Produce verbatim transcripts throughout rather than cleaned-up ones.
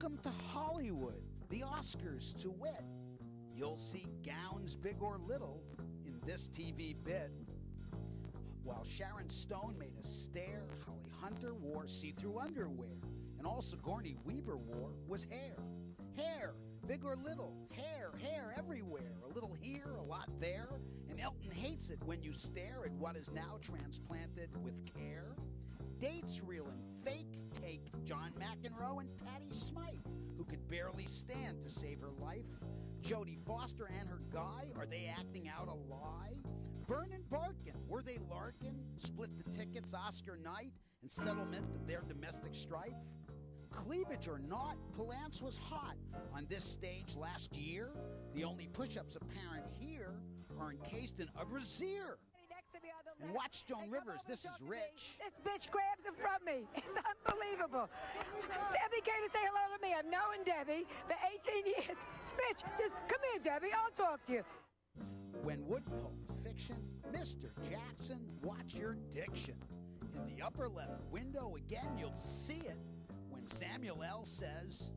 Welcome to Hollywood, the Oscars to wit. You'll see gowns big or little in this T V bit. While Sharon Stone made a stare, Holly Hunter wore see-through underwear, and all Sigourney Weaver wore was hair. Hair, big or little, hair, hair everywhere, a little here, a lot there, and Elton hates it when you stare at what is now transplanted with care. Dates real and fake, take John McEnroe and Patty Smythe, who could barely stand to save her life. Jodie Foster and her guy, are they acting out a lie? Byrne and Barkin, were they larkin? Split the tickets Oscar night and settlement of their domestic strife? Cleavage or not, Palance was hot on this stage last year. The only push-ups apparent here are encased in a brassiere. And watch Joan Rivers, this is rich. This bitch grabs it from me. It's unbelievable. Debbie came to say hello to me. I've known Debbie for eighteen years. Bitch, just come here, Debbie. I'll talk to you. When Wood Pulp Fiction, Mister Jackson, watch your diction. In the upper left window, again, you'll see it when Samuel L. says,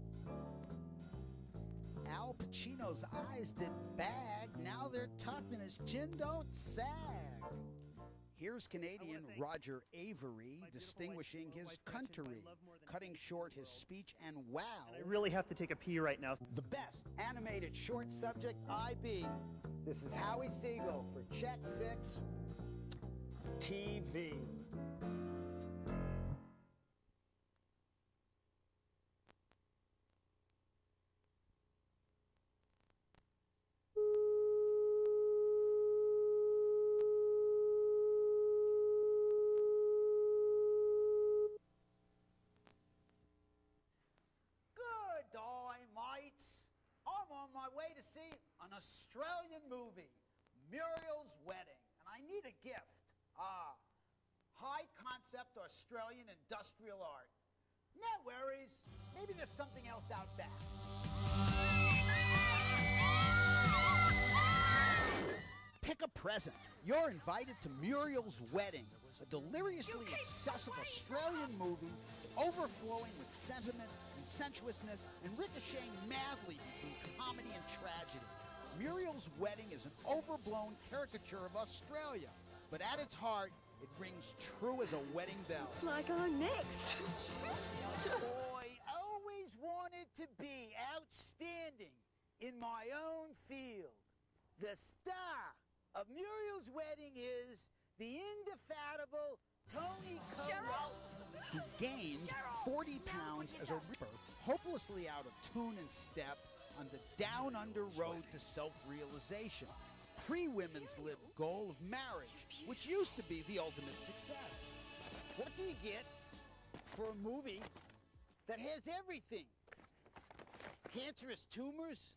Al Pacino's eyes did bag, now they're tucked and his chin don't sag. Here's Canadian Roger Avery distinguishing his country, cutting short his speech and wow. I really have to take a pee right now. The best animated short subject I B. This is Howie Siegel for Check Six T V. I'm on my way to see an Australian movie, Muriel's Wedding, and I need a gift. Ah, high concept Australian industrial art. No worries, maybe there's something else out back. Pick a present. You're invited to Muriel's Wedding, a deliriously accessible Australian movie overflowing with sentiment and sensuousness and ricocheting madly between comedy and tragedy. Muriel's Wedding is an overblown caricature of Australia, but at its heart, it rings true as a wedding bell. It's like I'm next. Boy, always wanted to be outstanding in my own field. The star of Muriel's Wedding is the indefatigable Tony Coelho, who gained forty pounds as a ripper, hopelessly out of tune and step on the down-under road to self-realization. Pre-women's lib goal of marriage, which used to be the ultimate success. What do you get for a movie that has everything? Cancerous tumors,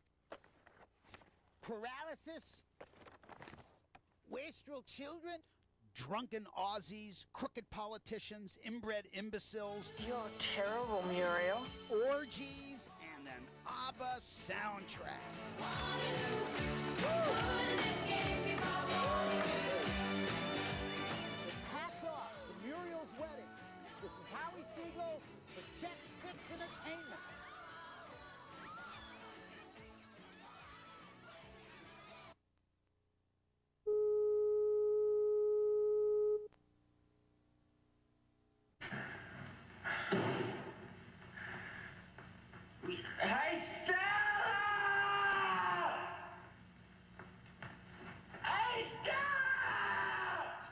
paralysis, wastrel children, drunken Aussies, crooked politicians, inbred imbeciles. You're terrible, Muriel. Orgies, and an ABBA soundtrack. It's hats off to Muriel's Wedding. This is Howie Siegel for Check Six Entertainment. Hey, Stella! Hey, Stella!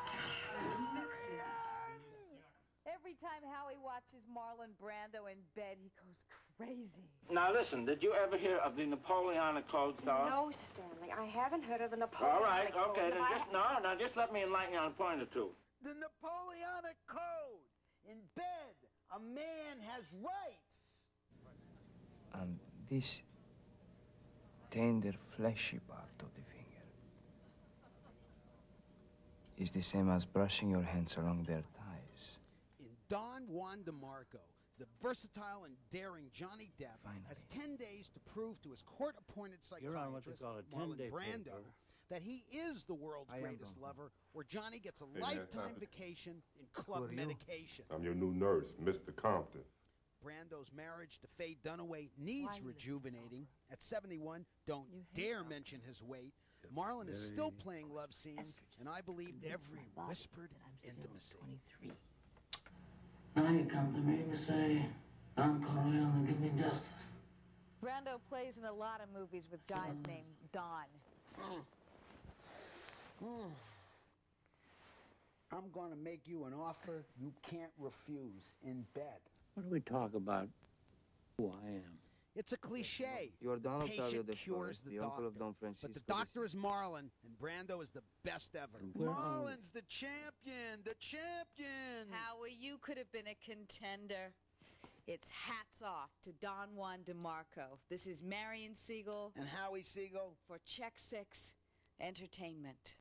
Every time Howie watches Marlon Brando in bed, he goes crazy. Now listen, did you ever hear of the Napoleonic Code, Stella? No, Stanley, I haven't heard of the Napoleonic All right, Code. okay, then I- just, no, now just let me enlighten you on a point or two. The Napoleonic Code. In bed, a man has rights. And this tender, fleshy part of the finger is the same as brushing your hands along their thighs. In Don Juan DeMarco, the versatile and daring Johnny Depp Finally. has ten days to prove to his court-appointed You're on what you psychiatrist, call a Marlon ten-day Brando, paper. that he is the world's I am greatest Don. lover, where Johnny gets a Hey, lifetime Matt. vacation in Who club are you? medication. I'm your new nurse, Mister Compton. Brando's marriage to Faye Dunaway needs rejuvenating. At seventy-one, don't dare mention his weight. Marlon is still playing love scenes, and I believed every whispered intimacy. Now you come to me to say, Don Corleone, give me justice. Brando plays in a lot of movies with guys named Don. Mm. Mm. I'm going to make you an offer you can't refuse in bed. What do we talk about? Who I am. It's a cliche. You are Don Octavio Patient de cures Flores, the the uncle of doctor. Don Francisco. But the doctor is Marlon, and Brando is the best ever. Where are Marlon's the champion, the champion. Howie, you could have been a contender. It's hats off to Don Juan DeMarco. This is Marion Siegel. And Howie Siegel. For Check Six Entertainment.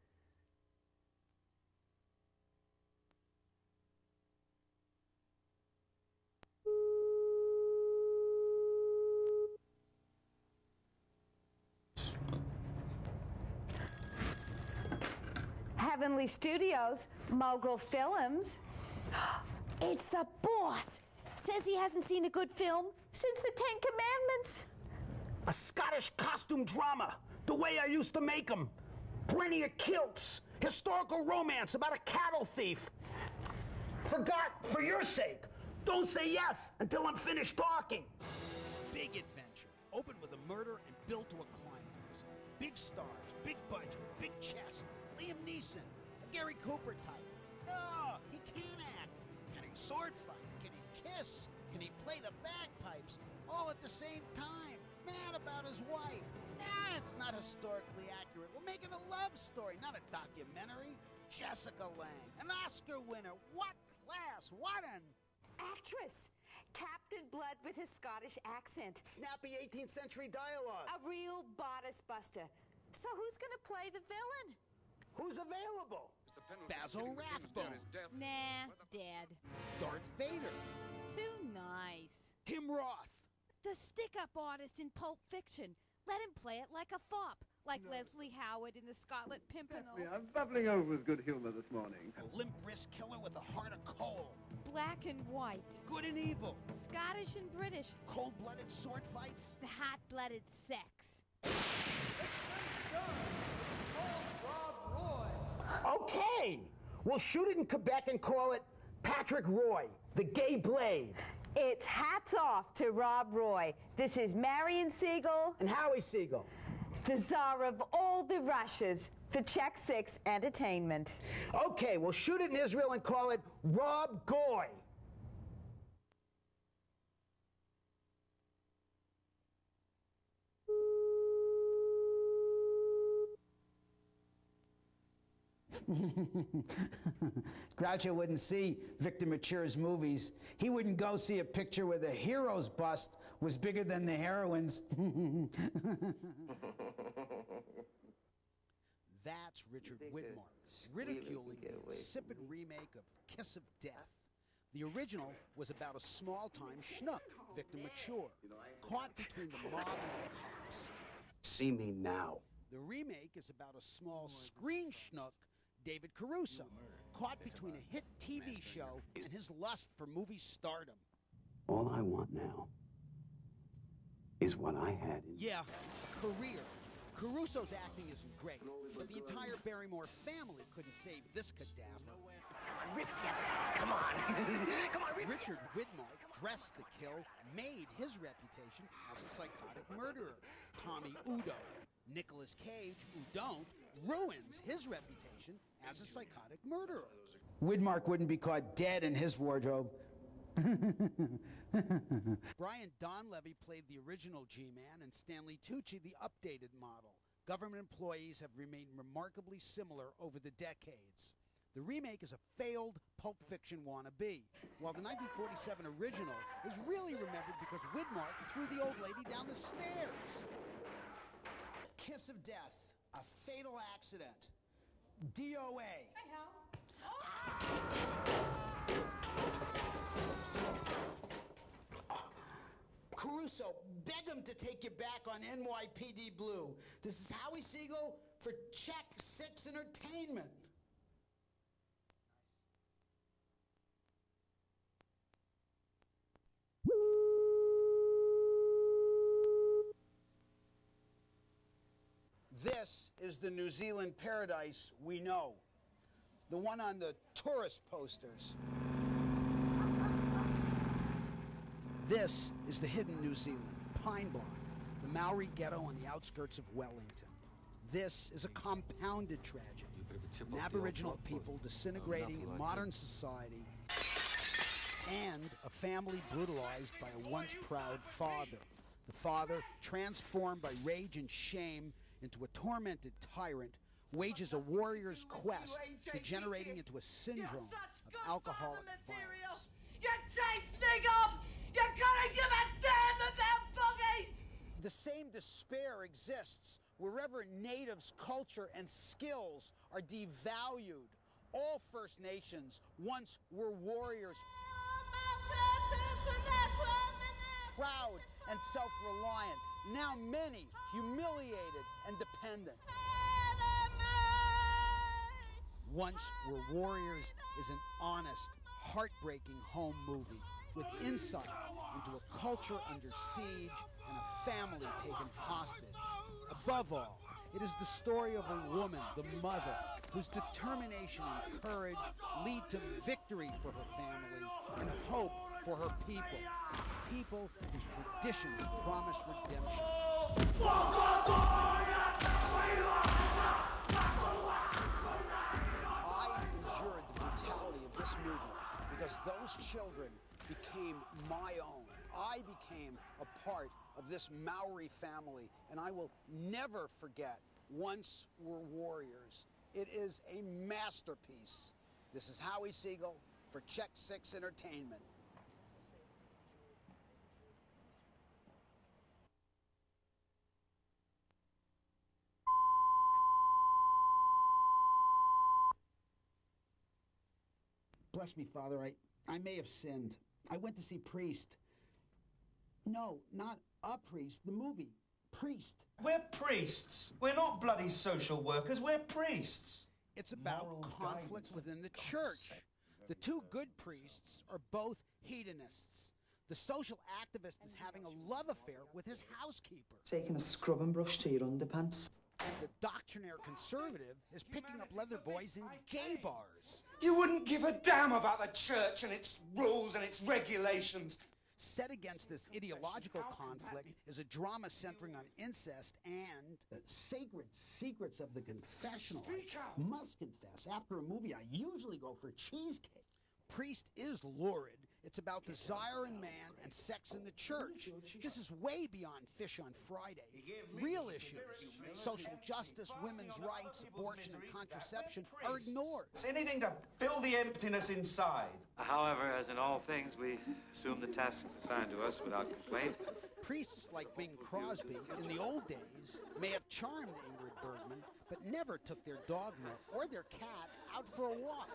Heavenly Studios, Mogul Films. It's the boss. Says he hasn't seen a good film since the Ten Commandments. A Scottish costume drama, the way I used to make them. Plenty of kilts, historical romance about a cattle thief. Forgot, for your sake, don't say yes until I'm finished talking. Big adventure, opened with a murder and built to a climax. Big stars, big budget, big chest. Liam Neeson, a Gary Cooper type. No, he can't act. Can he sword fight? Can he kiss? Can he play the bagpipes? All at the same time. Mad about his wife. Nah, it's not historically accurate. We're making a love story, not a documentary. Jessica Lange, an Oscar winner. What class? What an... Actress. Captain Blood with his Scottish accent. Snappy eighteenth century dialogue. A real bodice buster. So who's gonna play the villain? Who's available? Basil Rathbone. Nah, dead. Darth Vader. Too nice. Tim Roth. The stick-up artist in Pulp Fiction. Let him play it like a fop, like no. Leslie Howard in The Scarlet Pimpernel. I'm bubbling over with good humor this morning. A limp wrist killer with a heart of coal. Black and white. Good and evil. Scottish and British. Cold-blooded sword fights. The hot-blooded sex. Okay, we'll shoot it in Quebec and call it Patrick Roy, the Gay Blade. It's hats off to Rob Roy. This is Marion Siegel. And Howie Siegel. The czar of all the Russias for Check Six Entertainment. Okay, we'll shoot it in Israel and call it Rob Goy. Groucho wouldn't see Victor Mature's movies. He wouldn't go see a picture where the hero's bust was bigger than the heroine's. That's Richard Widmark, ridiculing the insipid remake of Kiss of Death. The original was about a small-time schnook, Victor Mature, caught between the mob and the cops. See me now. The remake is about a small screen schnook, David Caruso, caught between a hit T V show and his lust for movie stardom. All I want now is what I had in... Yeah, a career. Caruso's acting isn't great, but the entire Barrymore family couldn't save this cadaver. Come on, rip together. Come on. Come on, rip. Richard Widmark, dressed to kill, made his reputation as a psychotic murderer. Tommy Udo. Nicolas Cage, who don't, ruins his reputation as a psychotic murderer. Widmark wouldn't be caught dead in his wardrobe. Brian Donlevy played the original G-Man and Stanley Tucci the updated model. Government employees have remained remarkably similar over the decades. The remake is a failed Pulp Fiction wannabe, while the nineteen forty-seven original is really remembered because Widmark threw the old lady down the stairs. Kiss of Death, a fatal accident. D O A. Caruso, beg him to take you back on N Y P D Blue. This is Howie Siegel for Check Six Entertainment. is the New Zealand paradise we know. The one on the tourist posters. This is the hidden New Zealand, Pine Block, the Maori ghetto on the outskirts of Wellington. This is a compounded tragedy. An Aboriginal people disintegrating in modern society, and a family brutalized by a once proud father. The father, transformed by rage and shame into a tormented tyrant, wages a warrior's quest, degenerating into a syndrome of alcoholic violence. You chase thing off! You couldn't give a damn about Boogie! The same despair exists wherever natives' culture and skills are devalued. All First Nations once were warriors, proud and self-reliant. Now many humiliated and dependent. Once Were Warriors is an honest, heartbreaking home movie with insight into a culture under siege and a family taken hostage. Above all, it is the story of a woman, the mother, whose determination and courage lead to victory for her family and hope for her people. People whose traditions promise redemption. I endured the brutality of this movie because those children became my own. I became a part of this Maori family, and I will never forget Once Were Warriors. It is a masterpiece. This is Howie Siegel for Check Six Entertainment. Bless me, Father, I, I may have sinned. I went to see Priest. No, not a priest, the movie. Priest. We're priests. We're not bloody social workers, we're priests. It's about Moral conflicts within the church. The two good priests are both hedonists. The social activist is having a love affair with his housekeeper. Taking a scrub and brush to your underpants. And the doctrinaire conservative is picking up leather boys in gay bars. You wouldn't give a damn about the church and its rules and its regulations. Set against this ideological conflict is a drama centering on incest and the sacred secrets of the confessional. I must confess, after a movie, I usually go for cheesecake. Priest is lurid. It's about desire in man and sex in the church. This is way beyond Fish on Friday. Real issues, social justice, women's rights, abortion, and contraception are ignored. It's anything to fill the emptiness inside. However, as in all things, we assume the tasks assigned to us without complaint. Priests like Bing Crosby in the old days may have charmed Ingrid Bergman, but never took their dogma or their cat out for a walk.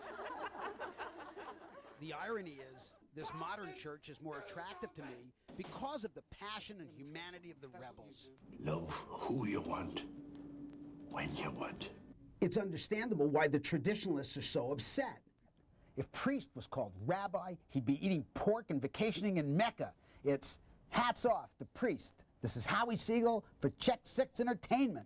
The irony is, this modern church is more attractive to me because of the passion and humanity of the rebels. Love who you want, when you want. It's understandable why the traditionalists are so upset. If Priest was called Rabbi, he'd be eating pork and vacationing in Mecca. It's hats off to Priest. This is Howie Siegel for Check Six Entertainment.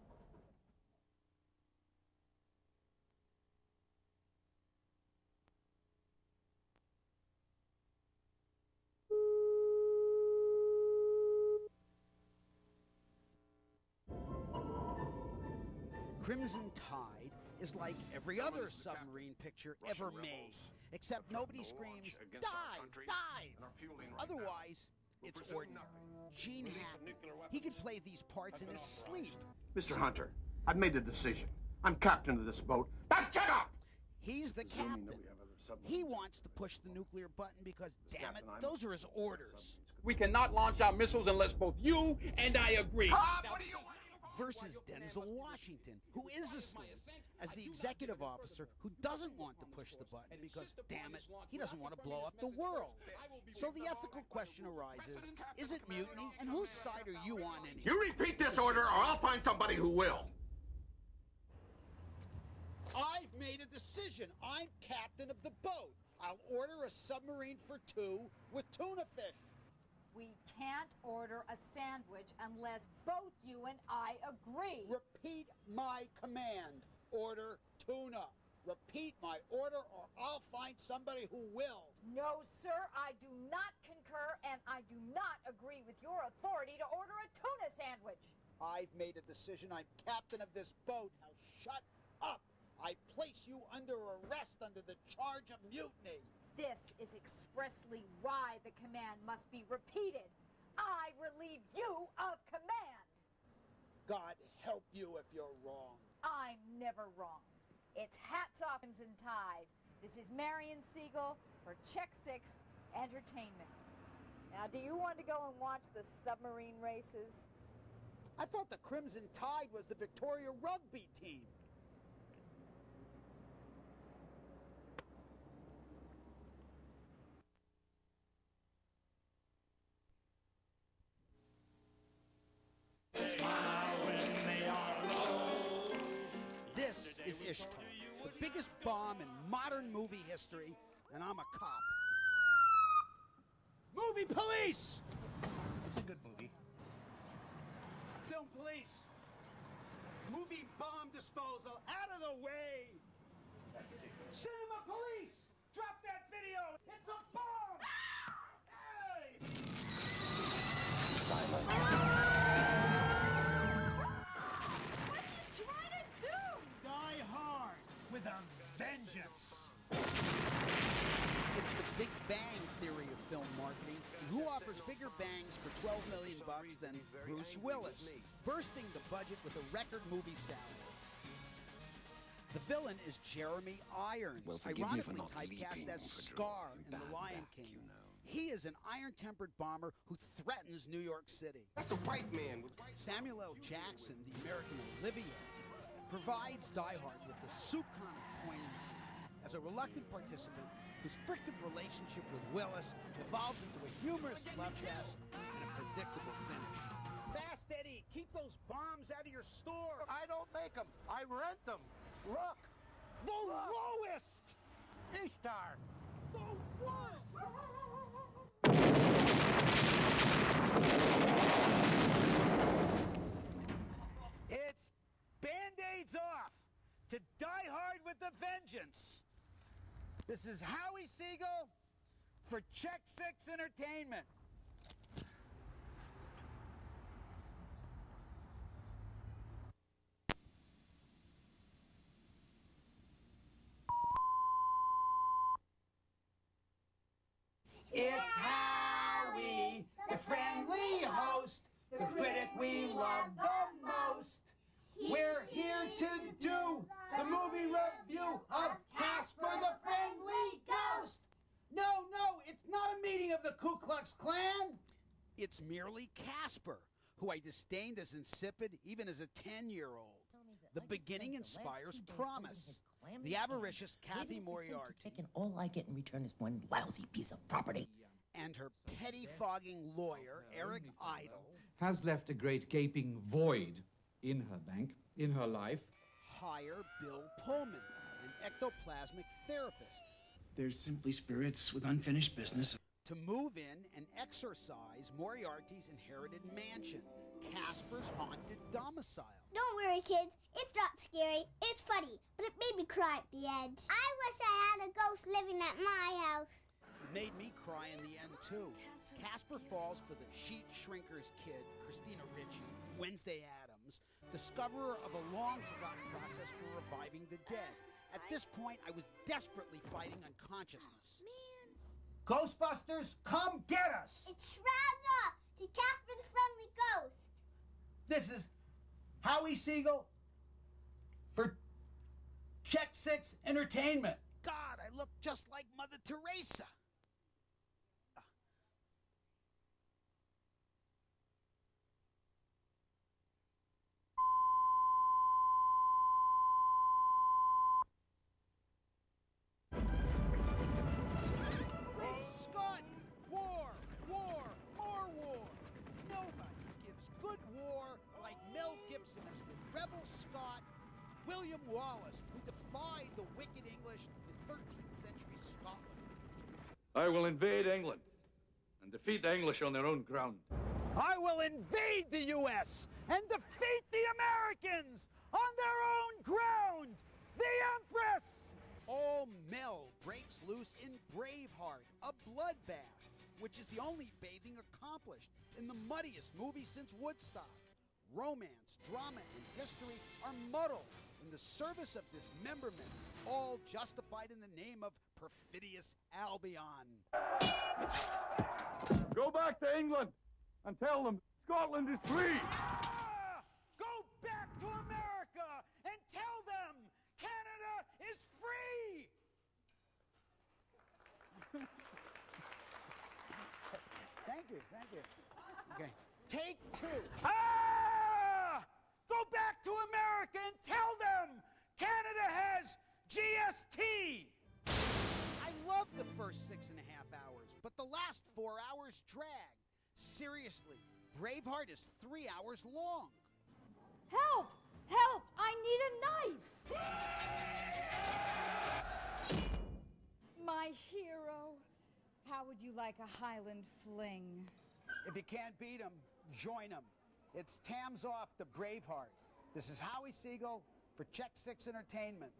Crimson Tide is like every other submarine picture ever made, except nobody screams, dive, dive! Otherwise, it's ordinary. Gene Hackman, he can play these parts in his sleep. Mister Hunter, I've made a decision. I'm captain of this boat. Now shut up! He's the captain. He wants to push the nuclear button because, damn it, those are his orders. We cannot launch our missiles unless both you and I agree. Ah, what do you want? Versus Denzel Washington, who is asleep, as the executive officer who doesn't want to push the button because, damn it, he doesn't want to blow up the world. So the ethical question arises, is it mutiny, and whose side are you on anyway? You repeat this order or I'll find somebody who will. I've made a decision. I'm captain of the boat. I'll order a submarine for two with tuna fish. We can't order a sandwich unless both you and I agree. Repeat my command. Order tuna. Repeat my order or I'll find somebody who will. No, sir, I do not concur, and I do not agree with your authority to order a tuna sandwich. I've made a decision. I'm captain of this boat. Now shut up. I place you under arrest under the charge of mutiny. This is expressly why the command must be repeated. I relieve you of command. God help you if you're wrong. I'm never wrong. It's hats off and Tide. This is Marion Siegel for Check Six Entertainment. Now, do you want to go and watch the submarine races? I thought the Crimson Tide was the Victoria rugby team. This is Ishtar, the biggest bomb in modern movie history, and I'm a cop. Movie police! It's a good movie. Film police! Movie bomb disposal, out of the way! Cinema police! Drop that video! It's a bomb! Hey! Silent. With a vengeance. It's the Big Bang theory of film marketing. And who offers bigger bangs for twelve million bucks than Bruce Willis, bursting the budget with a record movie salary? The villain is Jeremy Irons, well, ironically typecast as Scar in The Lion back, King. You know. He is an iron-tempered bomber who threatens New York City. That's a white man with white... Samuel L. Jackson, the American Olivier, provides Die Hard with the soup kind of poignancy as a reluctant participant whose frictive relationship with Willis evolves into a humorous love fest and a predictable finish. Fast Eddie, keep those bombs out of your store. I don't make them. I rent them. Look. The Look. lowest. Ishtar. The worst. It's Band-Aids off to Die Hard with a Vengeance. This is Howie Siegel for Check Six Entertainment. It's Howie, the friendly host, the critic we love the most. We're here to do the movie review of Casper the Friendly Ghost. No, no, it's not a meeting of the Ku Klux Klan. It's merely Casper, who I disdained as insipid even as a ten-year-old. The beginning inspires promise. The avaricious Kathy Moriarty. And all I get in return is one lousy piece of property. And her petty-fogging lawyer, Eric Idle, has left a great gaping void in her bank, in her life. Hire Bill Pullman, an ectoplasmic therapist. They're simply spirits with unfinished business. To move in and exorcise Moriarty's inherited mansion, Casper's haunted domicile. Don't worry, kids. It's not scary. It's funny, but it made me cry at the end. I wish I had a ghost living at my house. It made me cry in the end, too. Casper falls for the sheet shrinker's kid, Christina Ricci, Wednesday Addams, discoverer of a long-forgotten process for reviving the dead. At this point, I was desperately fighting unconsciousness. Oh, man. Ghostbusters, come get us! It's Shrouds Up to Casper the Friendly Ghost. This is Howie Siegel for Check Six Entertainment. God, I look just like Mother Teresa. Great Scott! War! War! More war! Nobody gives good war like Mel Gibson as the rebel Scot, William Wallace, who defied the wicked English in thirteenth century Scotland. I will invade England and and defeat the English on their own ground. I will invade the U S and defeat the Americans on their own ground! The Empress! All Mel breaks loose in Braveheart, a bloodbath, which is the only bathing accomplished in the muddiest movie since Woodstock. Romance, drama, and history are muddled in the service of dismemberment, all justified in the name of perfidious Albion. Go back to England and tell them Scotland is free. Ah! Go back to America and tell them Canada is free! Thank you, thank you. Okay, take two. Ah! Go back to America and tell them Canada has G S T! I love the first six and a half hours, but the last four hours drag. Seriously, Braveheart is three hours long. Help! Help! I need a knife! My hero. How would you like a Highland fling? If you can't beat him, join him. It's Tams Off to Braveheart. This is Howie Siegel for Check Six Entertainment.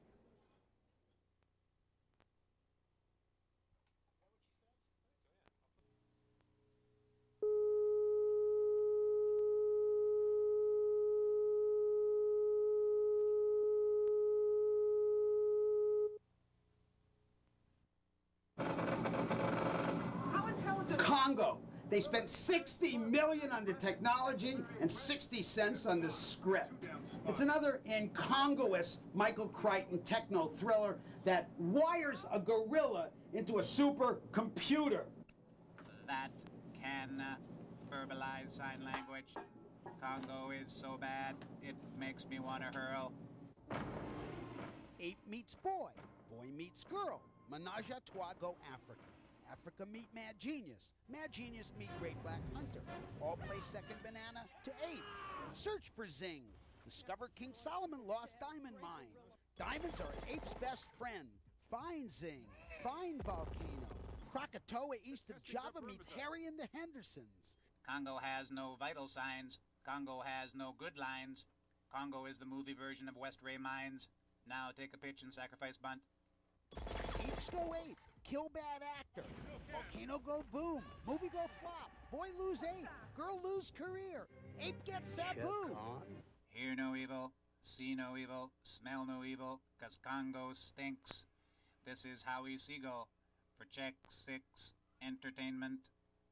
Congo. They spent sixty million dollars on the technology and sixty cents on the script. It's another incongruous Michael Crichton techno thriller that wires a gorilla into a supercomputer. That can uh, verbalize sign language. Congo is so bad, it makes me want to hurl. Ape meets boy. Boy meets girl. Menage a trois go Africa. Africa meet Mad Genius. Mad Genius meet Great Black Hunter. All play second banana to ape. Search for Zing. Discover King Solomon lost diamond mine. Diamonds are ape's best friend. Find Zing. Find Volcano. Krakatoa east of Java meets Harry and the Hendersons. Congo has no vital signs. Congo has no good lines. Congo is the movie version of West Ray Mines. Now take a pitch and sacrifice bunt. Apes go ape. Kill bad actor. Volcano go boom. Movie go flop. Boy lose ape. Girl lose career. Ape gets Sabu. Hear no evil, see no evil, smell no evil, 'cause Congo stinks. This is Howie Siegel for Check Six Entertainment.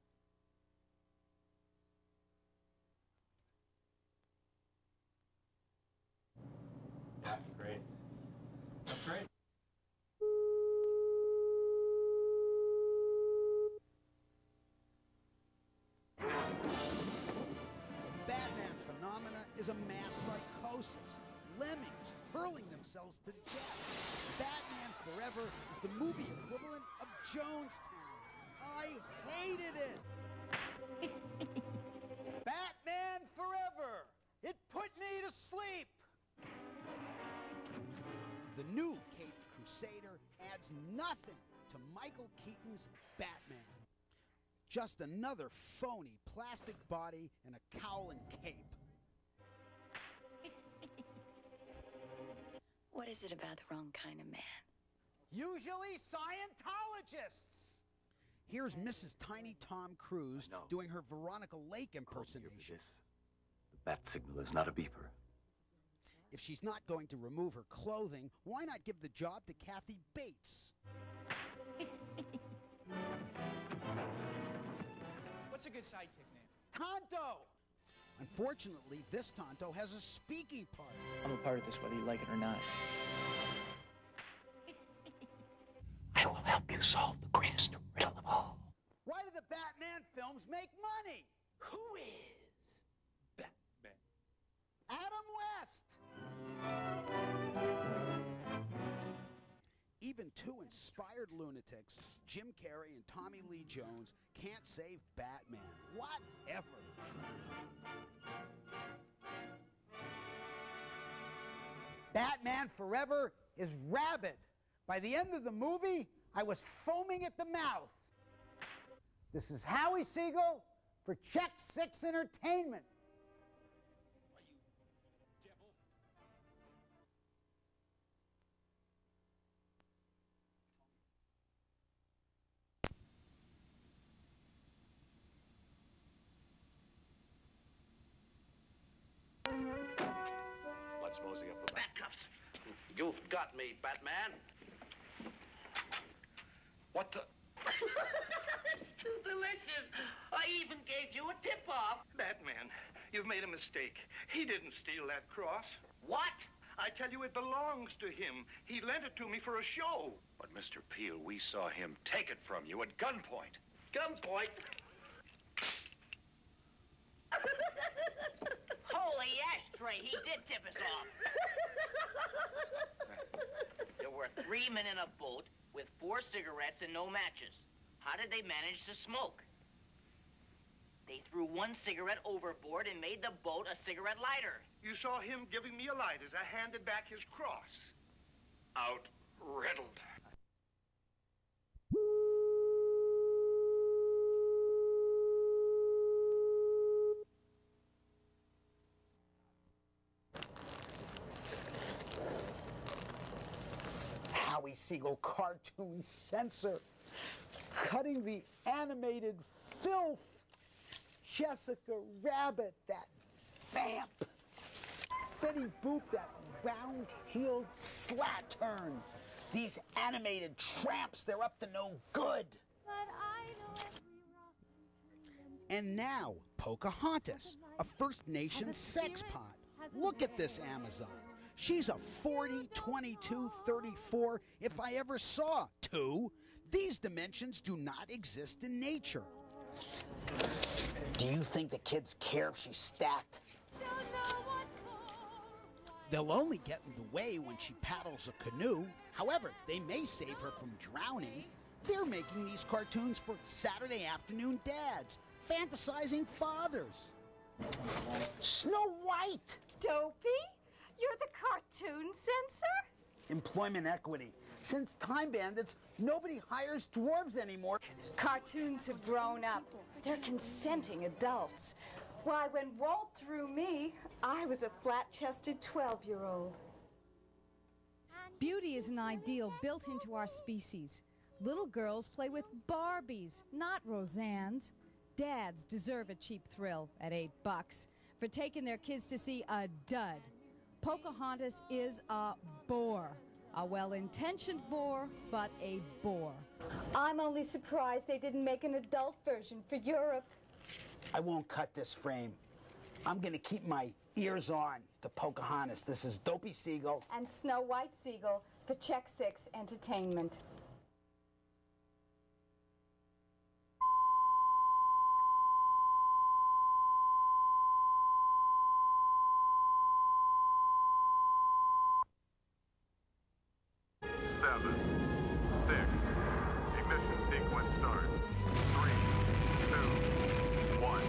That's great. That's great. Batman phenomena is a mass psychosis. Lemmings hurling themselves to death. Batman Forever is the movie equivalent of Jonestown. I hated it. Batman Forever. It put me to sleep. The new Cape Crusader adds nothing to Michael Keaton's Batman. Just another phony plastic body and a cowl and cape. What is it about the wrong kind of man? Usually Scientologists. Here's Missus Tiny Tom Cruise doing her Veronica Lake impersonation. The bat signal is not a beeper. If she's not going to remove her clothing, why not give the job to Kathy Bates? What's a good sidekick name? Tonto! Unfortunately, this Tonto has a speaking part. I'm a part of this whether you like it or not. I will help you solve the greatest riddle of all. Why do the Batman films make money? Who is Batman? Adam West! Even two inspired lunatics, Jim Carrey and Tommy Lee Jones, can't save Batman. Whatever. Batman Forever is rabid. By the end of the movie, I was foaming at the mouth. This is Howie Siegel for Check Six Entertainment. Let's mosey up the bat cuffs. You've got me, Batman. What the? It's too delicious. I even gave you a tip-off. Batman, you've made a mistake. He didn't steal that cross. What? I tell you, it belongs to him. He lent it to me for a show. But, Mister Peel, we saw him take it from you at gunpoint. Gunpoint? Holy ashtray, he did tip us off. There were three men in a boat with four cigarettes and no matches. How did they manage to smoke? They threw one cigarette overboard and made the boat a cigarette lighter. You saw him giving me a light as I handed back his cross. Out riddled. Howie Siegel cartoon censor, cutting the animated filth. Jessica Rabbit, that vamp. Betty Boop, that round-heeled slattern. These animated tramps, they're up to no good. And now, Pocahontas, a First Nation sex pot. Look at this Amazon. She's a forty, twenty-two, thirty-four, if I ever saw two. These dimensions do not exist in nature. Do you think the kids care if she's stacked? They'll only get in the way when she paddles a canoe. However, they may save her from drowning. They're making these cartoons for Saturday afternoon dads, fantasizing fathers. Snow White! Dopey? You're the cartoon censor? Employment equity. Since Time Bandits, nobody hires dwarves anymore. Cartoons have grown up. They're consenting adults. Why, when Walt drew me, I was a flat-chested twelve-year-old. Beauty is an ideal built into our species. Little girls play with Barbies, not Roseannes. Dads deserve a cheap thrill at eight bucks for taking their kids to see a dud. Pocahontas is a bore. A well-intentioned bore, but a bore. I'm only surprised they didn't make an adult version for Europe. I won't cut this frame. I'm gonna keep my ears on to Pocahontas. This is Dopey Siegel. And Snow White Siegel for Check Six Entertainment. Seven, six, ignition sequence start. Three, two, one.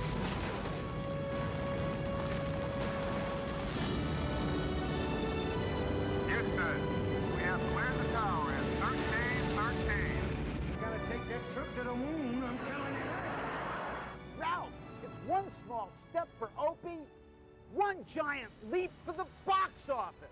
Houston, we have cleared the tower in thirteen thirteen. You gotta take that trip to the moon, I'm telling you. Ralph, it's one small step for Opie, one giant leap for the box office.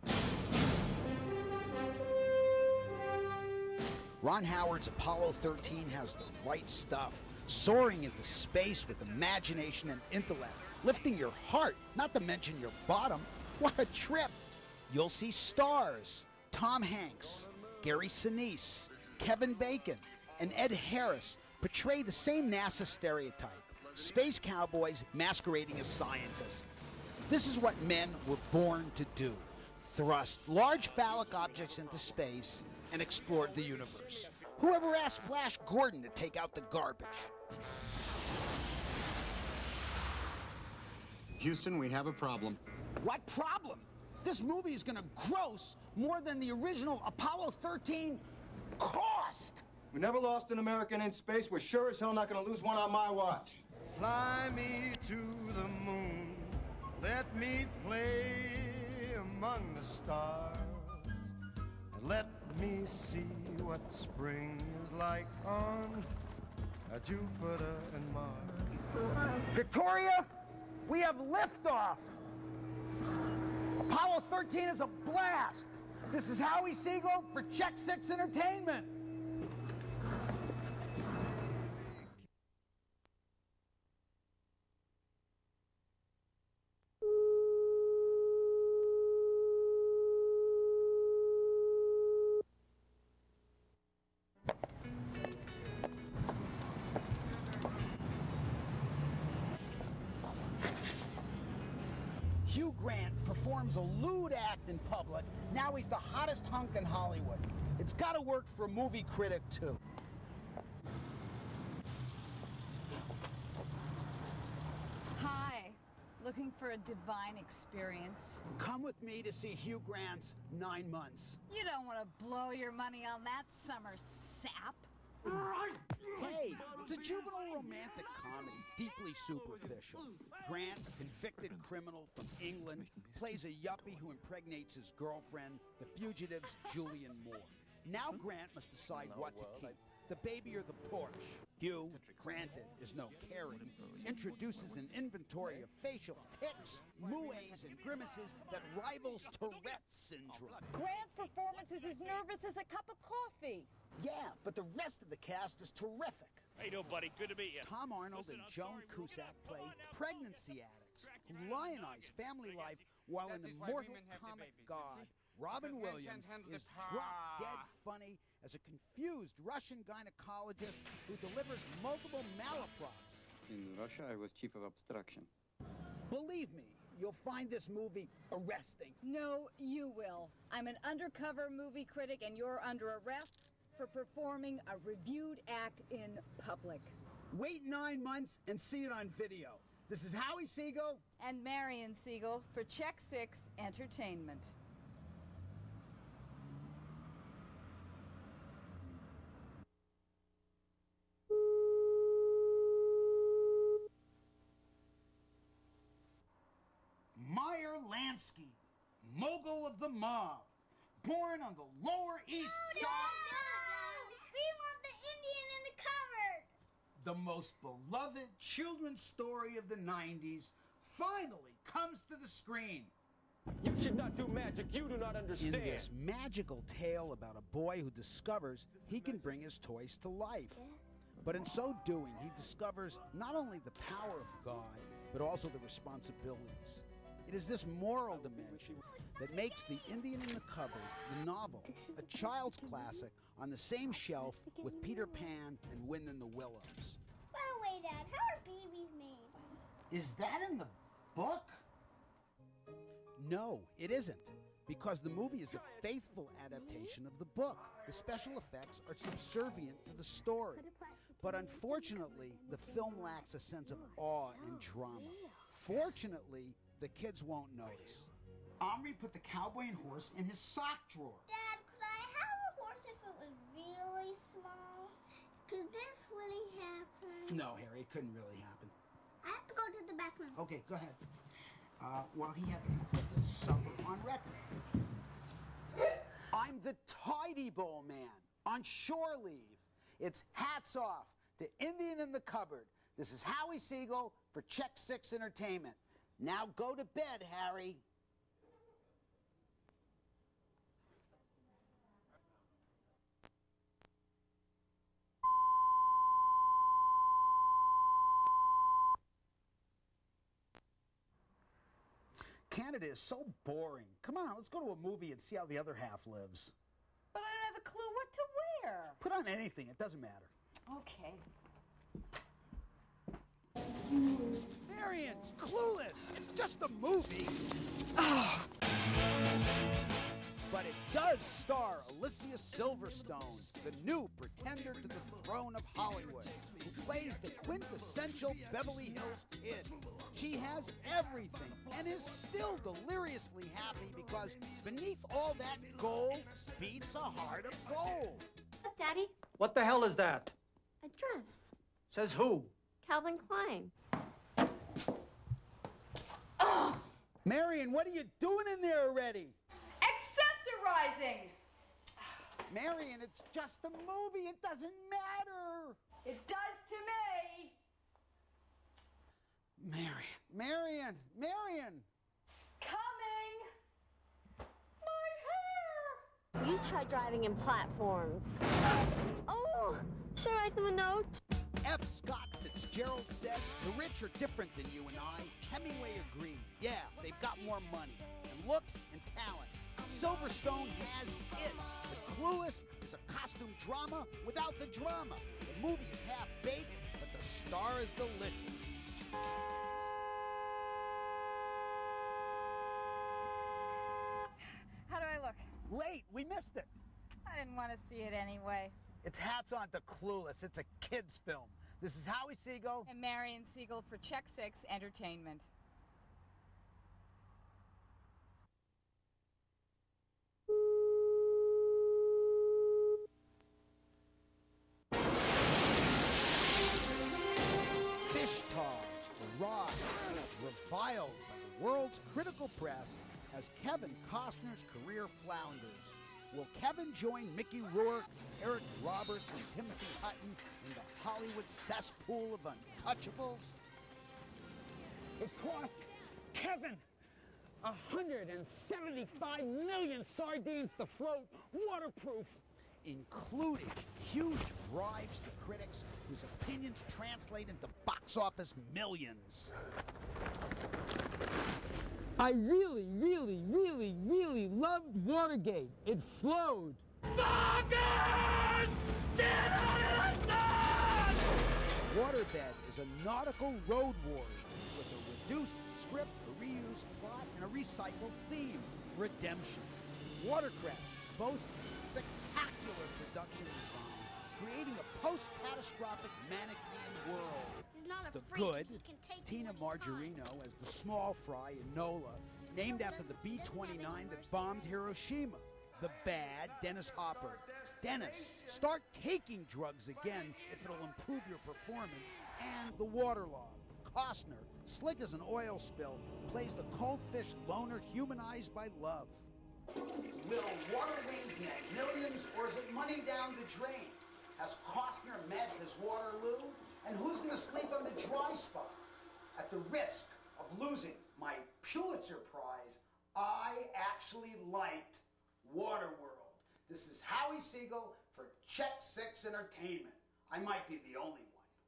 Ron Howard's Apollo thirteen has the right stuff, soaring into space with imagination and intellect, lifting your heart, not to mention your bottom. What a trip! You'll see stars, Tom Hanks, Gary Sinise, Kevin Bacon, and Ed Harris portray the same NASA stereotype, space cowboys masquerading as scientists. This is what men were born to do, thrust large phallic objects into space and explored the universe. Whoever asked Flash Gordon to take out the garbage? Houston, we have a problem. What problem? This movie is gonna gross more than the original Apollo thirteen cost. We never lost an American in space. We're sure as hell not gonna lose one on my watch. Fly me to the moon. Let me play among the stars. And let me see what spring is like on uh, Jupiter and Mars. Victoria, we have liftoff. Apollo thirteen is a blast. This is Howie Siegel for Check Six Entertainment. Hugh Grant performs a lewd act in public. Now he's the hottest hunk in Hollywood. It's got to work for a movie critic, too. Hi. Looking for a divine experience? Come with me to see Hugh Grant's Nine Months. You don't want to blow your money on that summer sap. Hey, it's a juvenile romantic comedy, deeply superficial. Grant, a convicted criminal from England, plays a yuppie who impregnates his girlfriend, the fugitive's Julian Moore. Now Grant must decide what to keep, the baby or the Porsche. Hugh, granted, is no caring, introduces an inventory of facial tics, mooes, and grimaces that rivals Tourette's syndrome. Grant's performance is as nervous as a cup of coffee. Yeah, but the rest of the cast is terrific. How you doing, buddy? Good to meet you. Tom Arnold Listen, and I'm Joan sorry we were Cusack gonna- play Come on now, pregnancy come on. addicts Crack who it. lionize Bring it. family Bring it. life while That in is the why mortal women have the comic babies, you god, see? Robin Because men Williams can't handle is the power. drop-dead funny as a confused Russian gynecologist who delivers multiple malaprops. In Russia, I was chief of abstraction. Believe me, you'll find this movie arresting. No, you will. I'm an undercover movie critic, and you're under arrest for performing a reviewed act in public. Wait nine months and see it on video. This is Howie Siegel and Marion Siegel for Check Six Entertainment. Meyer Lansky, mogul of the mob, born on the Lower East No, Side. no, no. We want the Indian in the cupboard. The most beloved children's story of the nineties finally comes to the screen. You should not do magic. You do not understand. In this magical tale about a boy who discovers he can bring his toys to life. But in so doing, he discovers not only the power of God, but also the responsibilities. It is this moral dimension that makes The Indian in the Cupboard, the novel, a child's classic on the same shelf with Peter Pan and Wind in the Willows. By the way, Dad, how are babies made? Is that in the book? No, it isn't, because the movie is a faithful adaptation of the book. The special effects are subservient to the story. But unfortunately, the film lacks a sense of awe and drama. Fortunately, the kids won't notice. Omri put the cowboy and horse in his sock drawer. Dad, could I have a horse if it was really small? Could this really happen? No, Harry, it couldn't really happen. I have to go to the bathroom. Okay, go ahead. Uh, well, he had the quickest supper on record. I'm the Tidy Bowl Man on shore leave. It's hats off to Indian in the Cupboard. This is Howie Siegel for Check Six Entertainment. Now go to bed, Harry. Canada is so boring. Come on, let's go to a movie and see how the other half lives. But I don't have a clue what to wear. Put on anything, it doesn't matter. Okay. Marion, Clueless. It's just a movie. Oh. But it does star Alicia Silverstone, the new pretender to the throne of Hollywood, who plays the quintessential Beverly Hills kid. She has everything and is still deliriously happy because beneath all that gold beats a heart of gold. Daddy, What the hell is that? a dress. Says who? Calvin Klein. Marion, what are you doing in there already? Accessorizing! Marion, it's just a movie. It doesn't matter. It does to me. Marion, Marion, Marion. Coming. My hair. You try driving in platforms. Oh, should I write them a note? F. Scott Fitzgerald said, the rich are different than you and I. Hemingway agreed. Yeah, they've got more money and looks and talent. Silverstone has it. The Clueless is a costume drama without the drama. The movie is half-baked, but the star is delicious. How do I look? Late, we missed it. I didn't want to see it anyway. It's Hats On to Clueless. It's a kid's film. This is Howie Segal. And Marion Siegel for Check Six Entertainment. Fish Tar, arrived, reviled by the world's critical press as Kevin Costner's career flounders. Will Kevin join Mickey Rourke, Eric Roberts, and Timothy Hutton in the Hollywood cesspool of untouchables? It cost Kevin one hundred seventy-five million sardines to float, waterproof. Including huge bribes to critics whose opinions translate into box office millions. I really, really, really, really loved Watergate. It flowed. Fuckers! Get out of the sun! Waterbed is a nautical road warrior with a reduced script, a reused plot, and a recycled theme. Redemption. Watercress boasts spectacular production design, creating a post-catastrophic Manichean world. He's not a The freak. good, He can take Tina you anytime. Margarino as the small fry in NOLA, named after the B twenty-nine that bombed Hiroshima. The bad, Dennis Hopper. Dennis, start taking drugs again if it'll improve your performance. And the waterlog. Costner, slick as an oil spill, plays the cold-fish loner humanized by love. Will Water Wings net millions, or is it money down the drain? Has Costner met his Waterloo? And who's going to sleep on the dry spot? At the risk of losing my Pulitzer Prize, I actually liked Waterworld. This is Howie Segal for Check Six Entertainment. I might be the only one.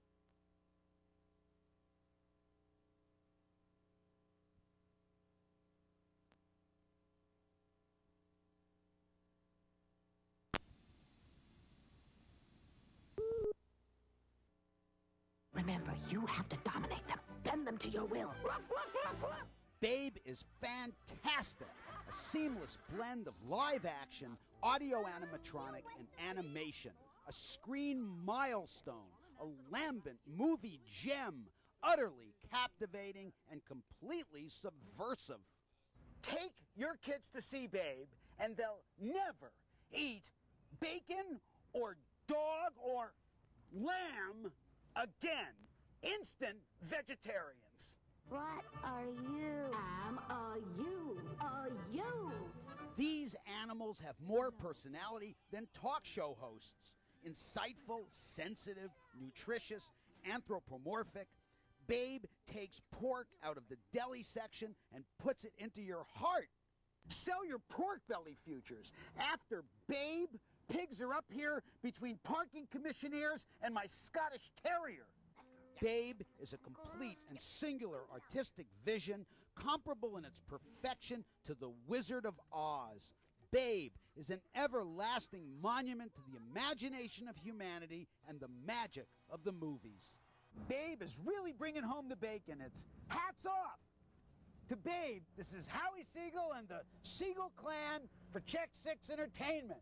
Remember, you have to dominate them. Bend them to your will. Ruff, ruff, ruff, ruff. Babe is fantastic. A seamless blend of live action, audio animatronic, and animation. A screen milestone. A lambent movie gem. Utterly captivating and completely subversive. Take your kids to see Babe, and they'll never eat bacon or dog or lamb again. Instant vegetarians. What are you? I'm a you. A you. These animals have more personality than talk show hosts. Insightful, sensitive, nutritious, anthropomorphic. Babe takes pork out of the deli section and puts it into your heart. Sell your pork belly futures. After Babe, pigs are up here between parking commissionaires and my Scottish Terrier. Babe is a complete and singular artistic vision, comparable in its perfection to the Wizard of Oz. Babe is an everlasting monument to the imagination of humanity and the magic of the movies. Babe is really bringing home the bacon. It's hats off to Babe. This is Howie Segal and the Segal Clan for Check Six Entertainment.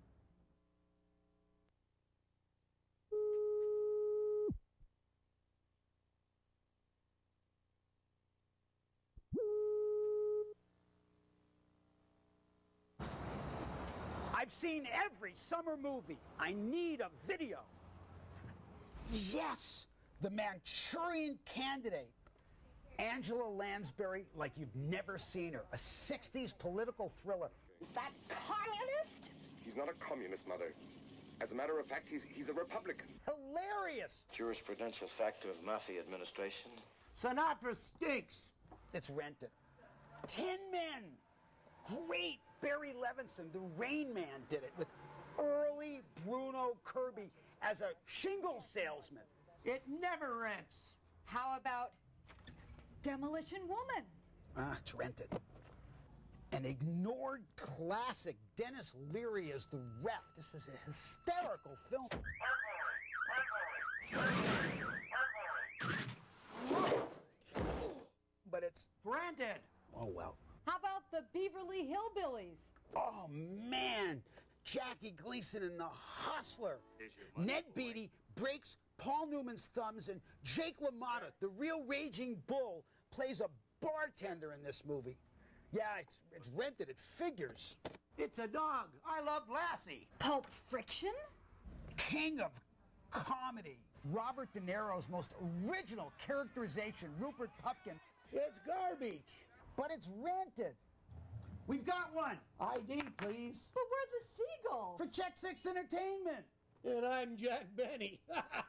I've seen every summer movie. I need a video. Yes, the Manchurian Candidate. Angela Lansbury like you've never seen her. A sixties political thriller. Is that communist? He's not a communist, Mother. As a matter of fact, he's, he's a Republican. Hilarious! Jurisprudential factor of mafia administration. Sinatra stinks. It's Rented. Tin Men. Great. Barry Levinson, the Rain Man, did it with early Bruno Kirby as a shingle salesman. It never rents. How about Demolition Woman? Ah, it's Rented. An ignored classic. Dennis Leary as the ref. This is a hysterical film. But it's Rented. Oh, well. How about the Beverly Hillbillies? Oh, man. Jackie Gleason in The Hustler. Ned Beatty breaks Paul Newman's thumbs, and Jake LaMotta, the real raging bull, plays a bartender in this movie. Yeah, it's, it's Rented. It figures. It's a dog. I love Lassie. Pulp Friction? King of comedy. Robert De Niro's most original characterization, Rupert Pupkin. It's garbage, but it's Rented. We've got one. I D, please. But we're the Seagulls. For Check Six Entertainment. And I'm Jack Benny.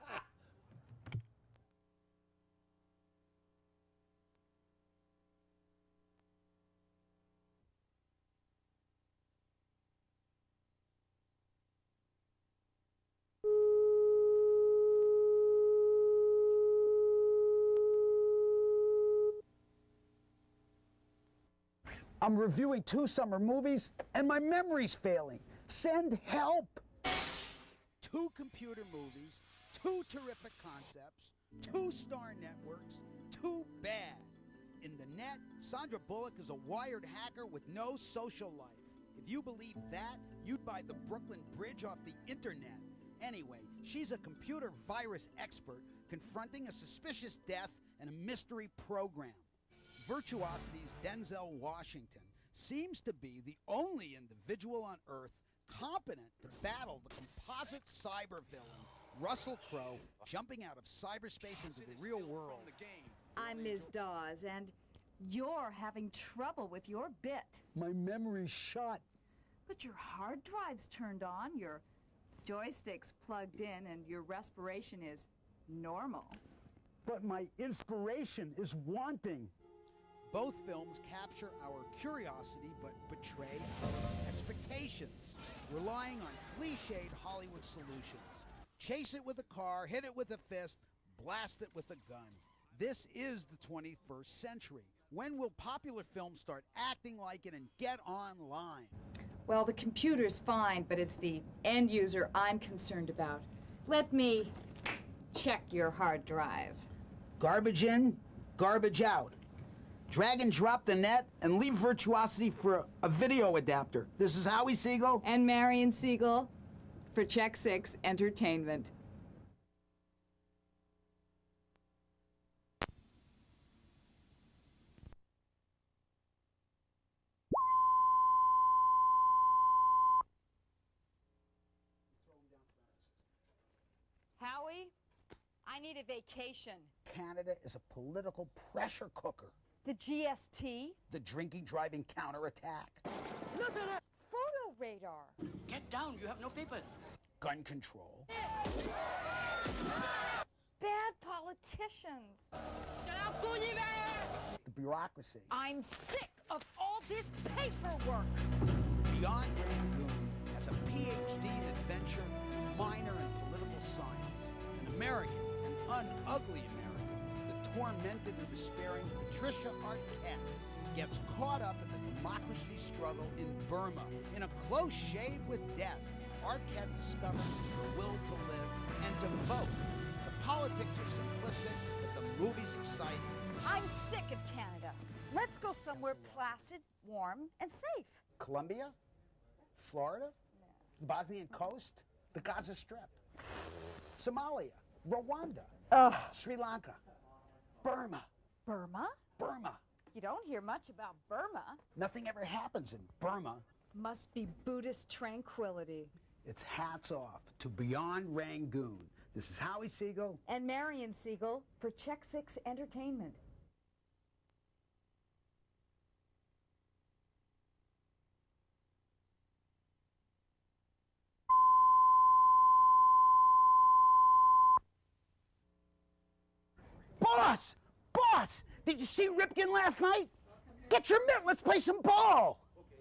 I'm reviewing two summer movies, and my memory's failing. Send help. Two computer movies, two terrific concepts, two star networks, too bad. In the net, Sandra Bullock is a wired hacker with no social life. If you believe that, you'd buy the Brooklyn Bridge off the internet. Anyway, she's a computer virus expert confronting a suspicious death and a mystery program. Virtuosity's Denzel Washington seems to be the only individual on Earth competent to battle the composite cyber villain, Russell Crowe, jumping out of cyberspace into the real world. I'm Miz Dawes, and you're having trouble with your bit. My memory's shot. But your hard drive's turned on, your joystick's plugged in, and your respiration is normal. But my inspiration is wanting. Both films capture our curiosity but betray our expectations, relying on cliched Hollywood solutions. Chase it with a car, hit it with a fist, blast it with a gun. This is the twenty-first century. When will popular films start acting like it and get online? Well, the computer's fine, but it's the end user I'm concerned about. Let me check your hard drive. Garbage in, garbage out. Drag and drop the net and leave Virtuosity for a video adapter. This is Howie Siegel. And Marion Siegel for Check Six Entertainment. Howie, I need a vacation. Canada is a political pressure cooker. The G S T? The drinking driving counterattack. Look at that photo radar. Get down, you have no papers. Gun control. Bad politicians. The bureaucracy. I'm sick of all this paperwork. Beyond Rangoon has a P H D in adventure, minor in political science. An American, an unugly American. Tormented and despairing Patricia Arquette gets caught up in the democracy struggle in Burma. In a close shave with death, Arquette discovers her will to live and to vote. The politics are simplistic, but the movie's exciting. I'm sick of Canada. Let's go somewhere placid, warm, and safe. Colombia? Florida? The Bosnian coast? The Gaza Strip? Somalia? Rwanda? Ugh. Sri Lanka? Burma. Burma? Burma. You don't hear much about Burma. Nothing ever happens in Burma. Must be Buddhist tranquility. It's hats off to Beyond Rangoon. This is Howie Siegel. And Marion Siegel for Check Six Entertainment. Did you see Ripken last night? Get your mitt. Let's play some ball.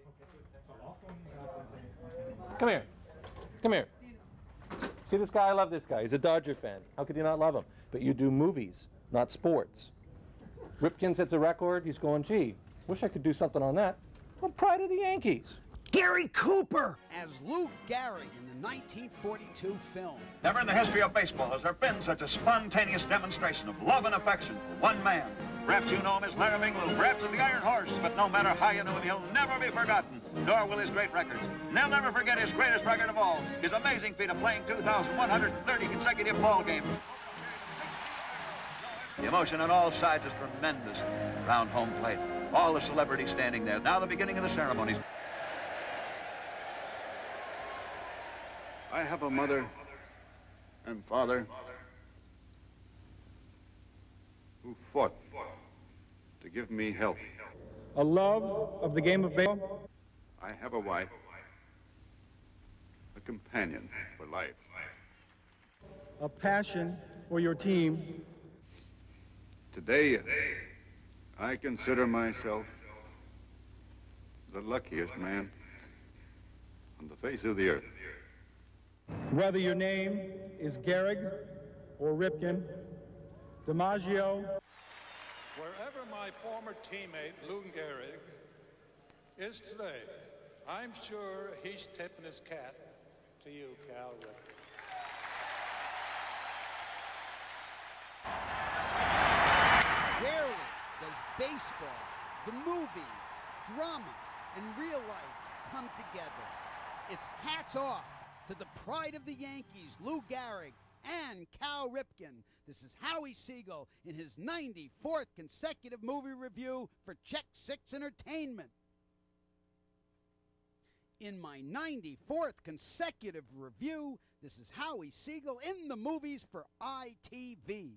Come here. Come here. See this guy? I love this guy. He's a Dodger fan. How could you not love him? But you do movies, not sports. Ripken sets a record. He's going, gee, wish I could do something on that. What pride of the Yankees? Gary Cooper! As Lou Gehrig in the nineteen forty-two film. Never in the history of baseball has there been such a spontaneous demonstration of love and affection for one man. Perhaps you know him as Larry Mingle, perhaps as the Iron Horse, but no matter how you know him, he'll never be forgotten, nor will his great records. And they'll never forget his greatest record of all, his amazing feat of playing two thousand one hundred thirty consecutive ball games. The emotion on all sides is tremendous. Round home plate, all the celebrities standing there. Now the beginning of the ceremonies. I have a mother and father who fought to give me health. A love of the game of baseball. I have a wife, a companion for life. A passion for your team. Today, I consider myself the luckiest man on the face of the earth. Whether your name is Gehrig or Ripken, DiMaggio. Wherever my former teammate, Lou Gehrig, is today, I'm sure he's tipping his cap to you, Cal Ripken. Rarely does baseball, the movies, drama, and real life come together. It's hats off to the pride of the Yankees, Lou Gehrig and Cal Ripken. This is Howie Siegel in his ninety-fourth consecutive movie review for Check Six Entertainment. In my ninety-fourth consecutive review, this is Howie Siegel in the movies for I T V.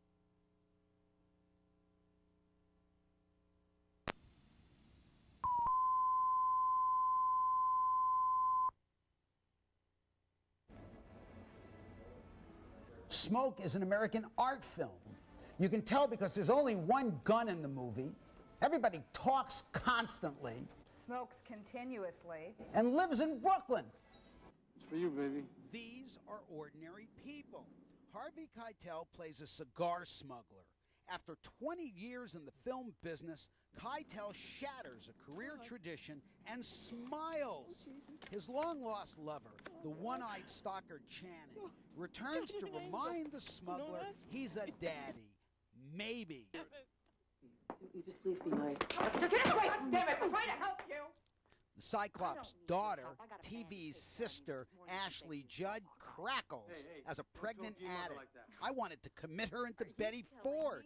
Smoke is an American art film. You can tell because there's only one gun in the movie. Everybody talks constantly. Smokes continuously. And lives in Brooklyn. It's for you, baby. These are ordinary people. Harvey Keitel plays a cigar smuggler. After twenty years in the film business, Keitel shatters a career tradition and smiles. His long-lost lover, the one-eyed stalker Channing, returns to remind the smuggler he's a daddy. Maybe. You just please be nice. Get away! Damn it! I'm trying to help you! The Cyclops' daughter, T V's sister, Ashley Judd, crackles hey, hey, as a pregnant addict. Like I wanted to commit her into Betty Ford.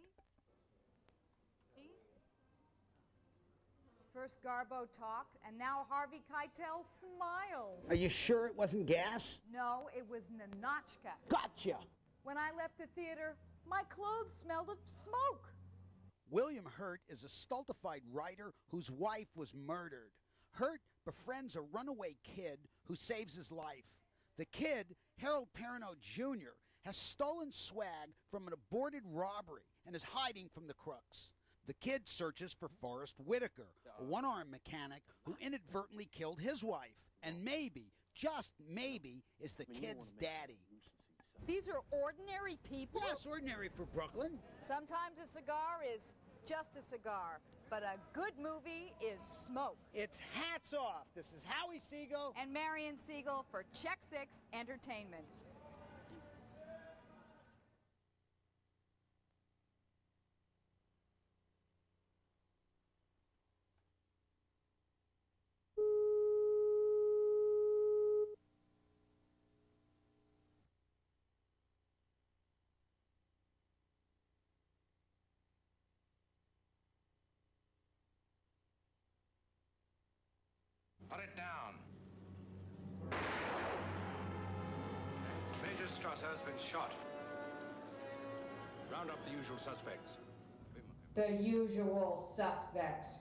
First Garbo talked, and now Harvey Keitel smiles. Are you sure it wasn't gas? No, it was Nanochka. Gotcha! When I left the theater, my clothes smelled of smoke. William Hurt is a stultified writer whose wife was murdered. Hurt befriends a runaway kid who saves his life. The kid, Harold Perrineau Junior, has stolen swag from an aborted robbery and is hiding from the crooks. The kid searches for Forrest Whitaker, a one-armed mechanic who inadvertently killed his wife, and maybe, just maybe, is the kid's daddy. These are ordinary people? Yes, ordinary for Brooklyn. Sometimes a cigar is just a cigar, but a good movie is smoke. It's hats off. This is Howie Siegel and Marion Siegel for Check Six Entertainment. Put it down. Major Strasser has been shot. Round up the usual suspects. The usual suspects.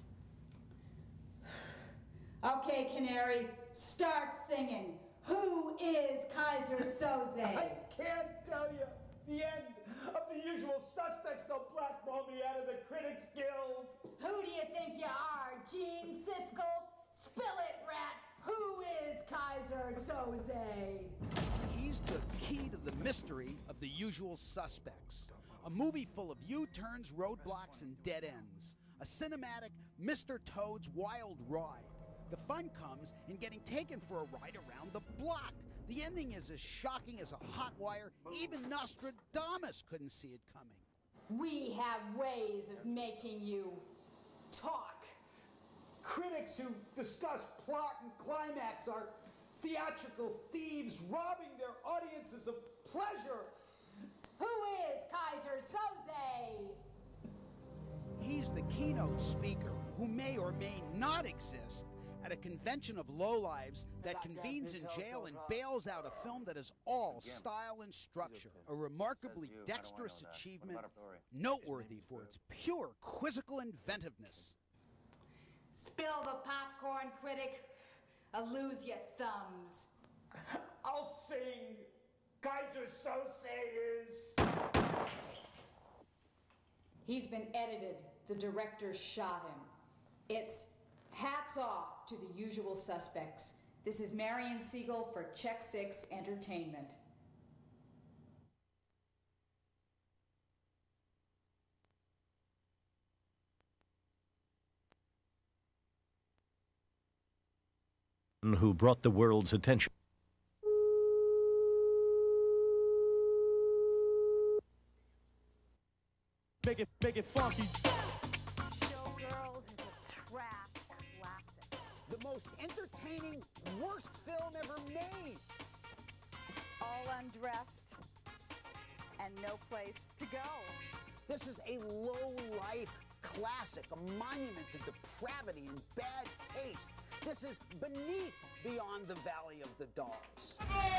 Okay, Canary, start singing. Who is Kaiser Soze? I can't tell you. The end of The Usual Suspects. They'll blackball me out of the Critics Guild. Who do you think you are, Gene Siskel? Spill it, rat! Who is Kaiser Soze? He's the key to the mystery of The Usual Suspects. A movie full of U-turns, roadblocks, and dead ends. A cinematic Mister Toad's Wild Ride. The fun comes in getting taken for a ride around the block. The ending is as shocking as a hot wire. Even Nostradamus couldn't see it coming. We have ways of making you talk. Critics who discuss plot and climax are theatrical thieves robbing their audiences of pleasure. Who is Kaiser Soze? He's the keynote speaker who may or may not exist at a convention of lowlives that convenes in jail and bails out a film that is all style and structure. A remarkably dexterous achievement, noteworthy for its pure quizzical inventiveness. Spill the popcorn, critic, or lose your thumbs. I'll sing. Kaiser Soze is... He's been edited. The director shot him. It's hats off to The Usual Suspects. This is Marion Siegel for Check Six Entertainment. Who brought the world's attention. Make it, make it funky. Showgirls is a trash classic. The most entertaining, worst film ever made. All undressed and no place to go. This is a low-life classic, a monument to depravity and bad taste. This is beneath Beyond the Valley of the Dolls.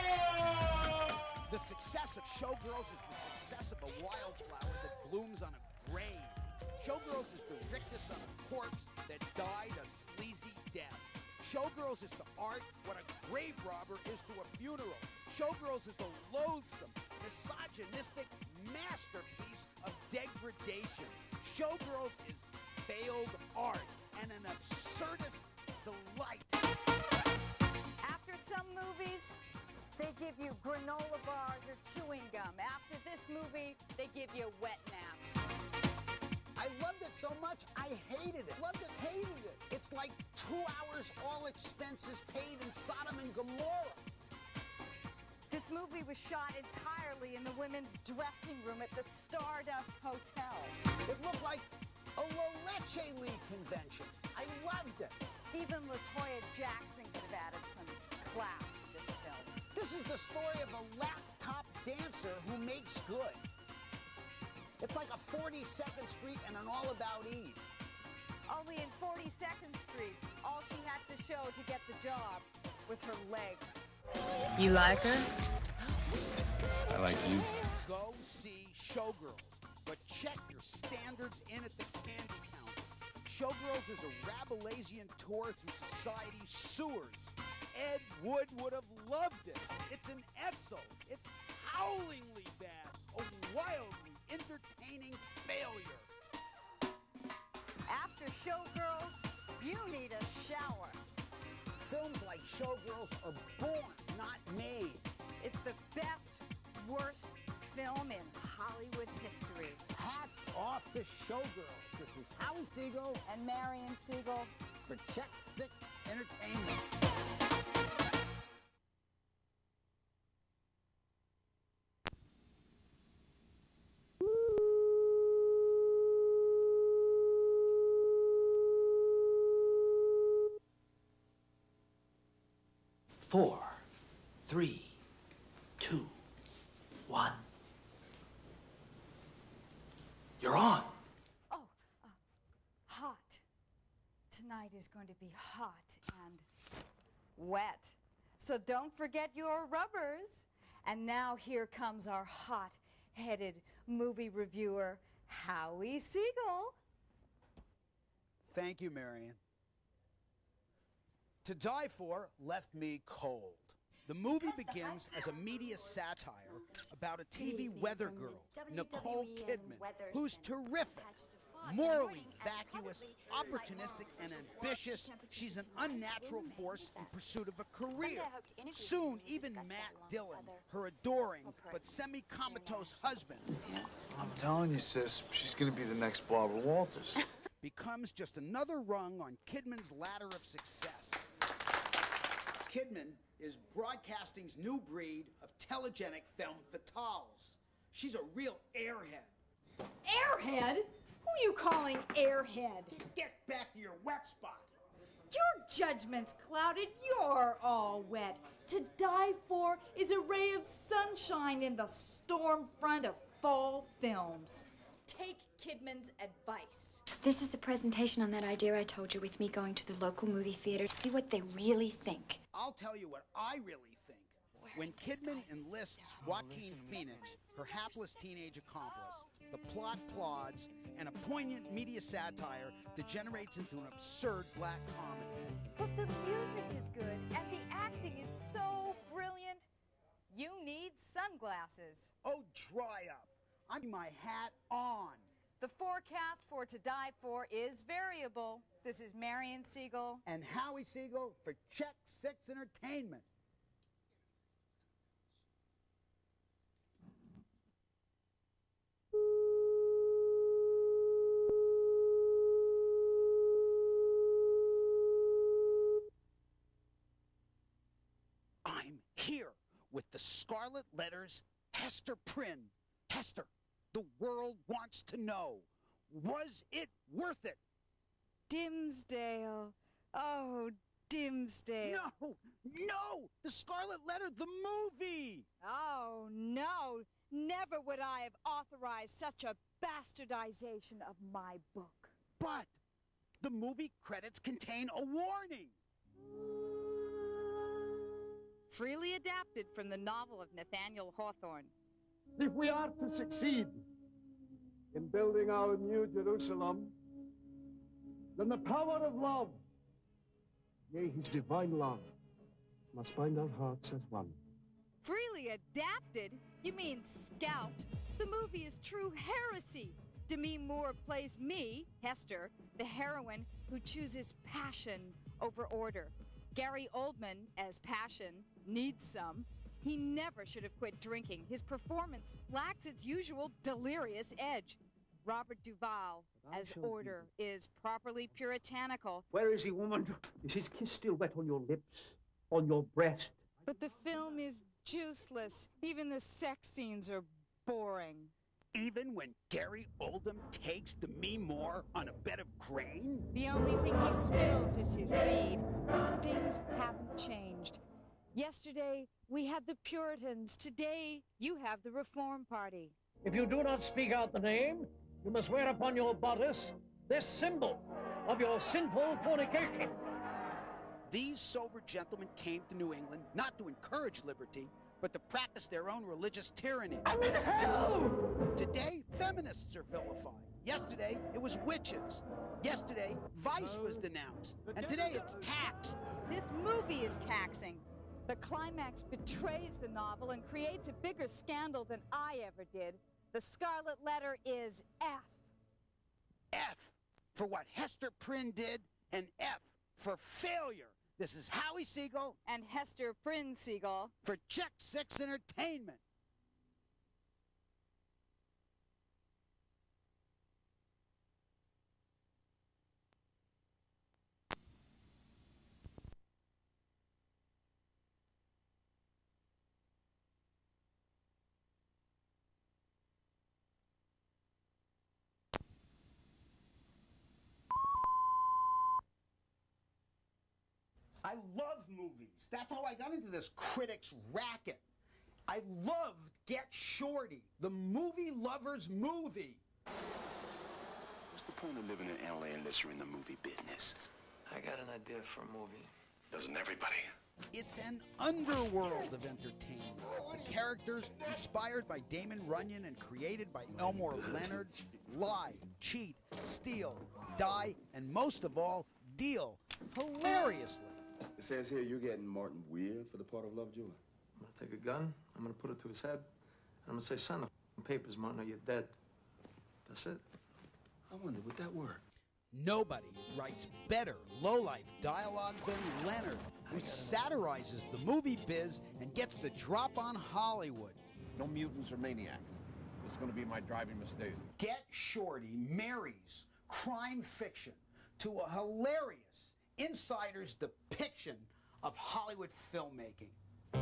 The success of Showgirls is the success of a wildflower that blooms on a grave. Showgirls is the rictus on a corpse that died a sleazy death. Showgirls is to art what a grave robber is to a funeral. Showgirls is a loathsome, misogynistic masterpiece of degradation. Showgirls is failed art and an absurdist delight. After some movies, they give you granola bars or chewing gum. After this movie, they give you wet naps. I loved it so much, I hated it. Loved it, hated it. It's like two hours, all expenses paid in Sodom and Gomorrah. This movie was shot entirely in the women's dressing room at the Stardust Hotel. It looked like a La Leche League convention. I loved it. Even LaToya Jackson could have added some class to this film. This is the story of a laptop dancer who makes good. It's like a forty-second Street and an All About Eve. Only in forty-second Street, all she had to show to get the job was her legs. You like her? I like you. Go see Showgirls, but check your standards in at the candy counter. Showgirls is a Rabelaisian tour through society's sewers. Ed Wood would have loved it. It's an Edsel. It's howlingly bad. A wildly entertaining failure. After Showgirls, you need a shower. Films like Showgirls are born, not made. It's the best, worst film in Hollywood history. Hats off to Showgirls. This is Howie Siegel and Marion Siegel for Check Six Entertainment. Four, three, two, one. You're on. Oh, uh, hot. Tonight is going to be hot and wet. So don't forget your rubbers. And now here comes our hot-headed movie reviewer, Howie Siegel. Thank you, Marion. To Die For left me cold. The movie begins as a media satire about a T V weather girl, Nicole Kidman, who's terrific. Morally vacuous, opportunistic, and ambitious, she's an unnatural force in pursuit of a career. Soon, even Matt Dillon, her adoring but semi-comatose husband, I'm telling you, sis, she's gonna be the next Barbara Walters. becomes just another rung on Kidman's ladder of success. Kidman is broadcasting's new breed of telegenic femme fatales. She's a real airhead. Airhead? Who you calling airhead? Get back to your wet spot. Your judgment's clouded. You're all wet. To Die For is a ray of sunshine in the storm front of fall films. Take Kidman's advice. This is a presentation on that idea I told you with me going to the local movie theater. See what they really think. I'll tell you what I really think. When Kidman enlists Joaquin Phoenix, her hapless teenage accomplice, the plot plods, and a poignant media satire degenerates into an absurd black comedy. But the music is good, and the acting is so brilliant. You need sunglasses. Oh, dry up. I'm my hat on. The forecast for To Die For is variable. This is Marion Siegel. And Howie Siegel for Check Six Entertainment. I'm here with the scarlet letters Hester Prynne. Hester, the world wants to know, was it worth it? Dimsdale. Oh, Dimsdale. No, no, the Scarlet Letter, the movie. Oh, no. Never would I have authorized such a bastardization of my book. But the movie credits contain a warning. Freely adapted from the novel of Nathaniel Hawthorne. If we are to succeed in building our new Jerusalem, then the power of love, yea, his divine love, must bind our hearts as one. Freely adapted? You mean Scout? The movie is true heresy. Demi Moore plays me, Hester, the heroine who chooses passion over order. Gary Oldman, as Passion, needs some. He never should have quit drinking. His performance lacks its usual delirious edge. Robert Duvall, as Order, is properly puritanical. Where is he, woman? Is his kiss still wet on your lips? On your breast? But the film is juiceless. Even the sex scenes are boring. Even when Gary Oldman takes Demi Moore on a bed of grain? The only thing he spills is his seed. Things haven't changed. Yesterday, we had the Puritans. Today, you have the Reform Party. If you do not speak out the name, you must wear upon your bodice this symbol of your sinful fornication. These sober gentlemen came to New England not to encourage liberty, but to practice their own religious tyranny. I'm in hell! Today, feminists are vilified. Yesterday, it was witches. Yesterday, Vice was denounced. And today, it's taxed. This movie is taxing. The climax betrays the novel and creates a bigger scandal than I ever did. The Scarlet Letter is F. F for what Hester Prynne did, and F for failure. This is Howie Siegel. And Hester Prynne Siegel. For Check Six Entertainment. I love movies. That's how I got into this critics racket. I loved Get Shorty, the movie lover's movie. What's the point of living in L A unless you're in the movie business? I got an idea for a movie. Doesn't everybody? It's an underworld of entertainment. The characters, inspired by Damon Runyon and created by Elmore Leonard, lie, cheat, steal, die, and most of all, deal hilariously. It says here you're getting Martin Weir for the part of Lovejoy. I'm gonna take a gun, I'm gonna put it to his head, and I'm gonna say, sign the f***ing papers, Martin, or you're dead. That's it. I wonder, would that work? Nobody writes better low-life dialogue than Leonard, who satirizes the movie biz and gets the drop on Hollywood. No mutants or maniacs. This is going to be my driving Miss Daisy. Get Shorty marries crime fiction to a hilarious insider's depiction of Hollywood filmmaking.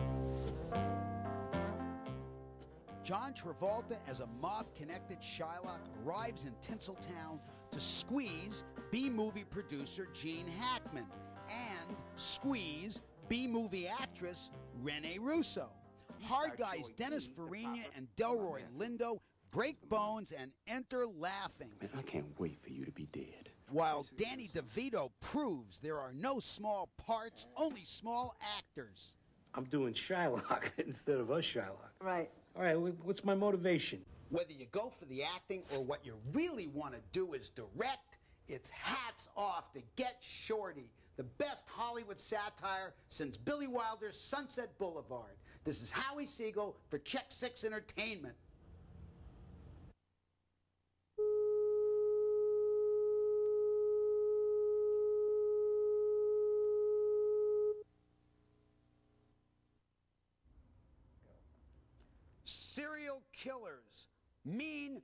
John Travolta as a mob-connected Shylock arrives in Tinseltown to squeeze B-movie producer Gene Hackman and squeeze B-movie actress Rene Russo. Hard guys Dennis Farina and Delroy Lindo break bones and enter laughing. Man, I can't wait for you to be dead. While Danny DeVito proves there are no small parts, only small actors. I'm doing Shylock instead of a Shylock. Right. All right, what's my motivation? Whether you go for the acting or what you really want to do is direct, it's hats off to Get Shorty, the best Hollywood satire since Billy Wilder's Sunset Boulevard. This is Howie Siegel for Check Six Entertainment. Serial killers mean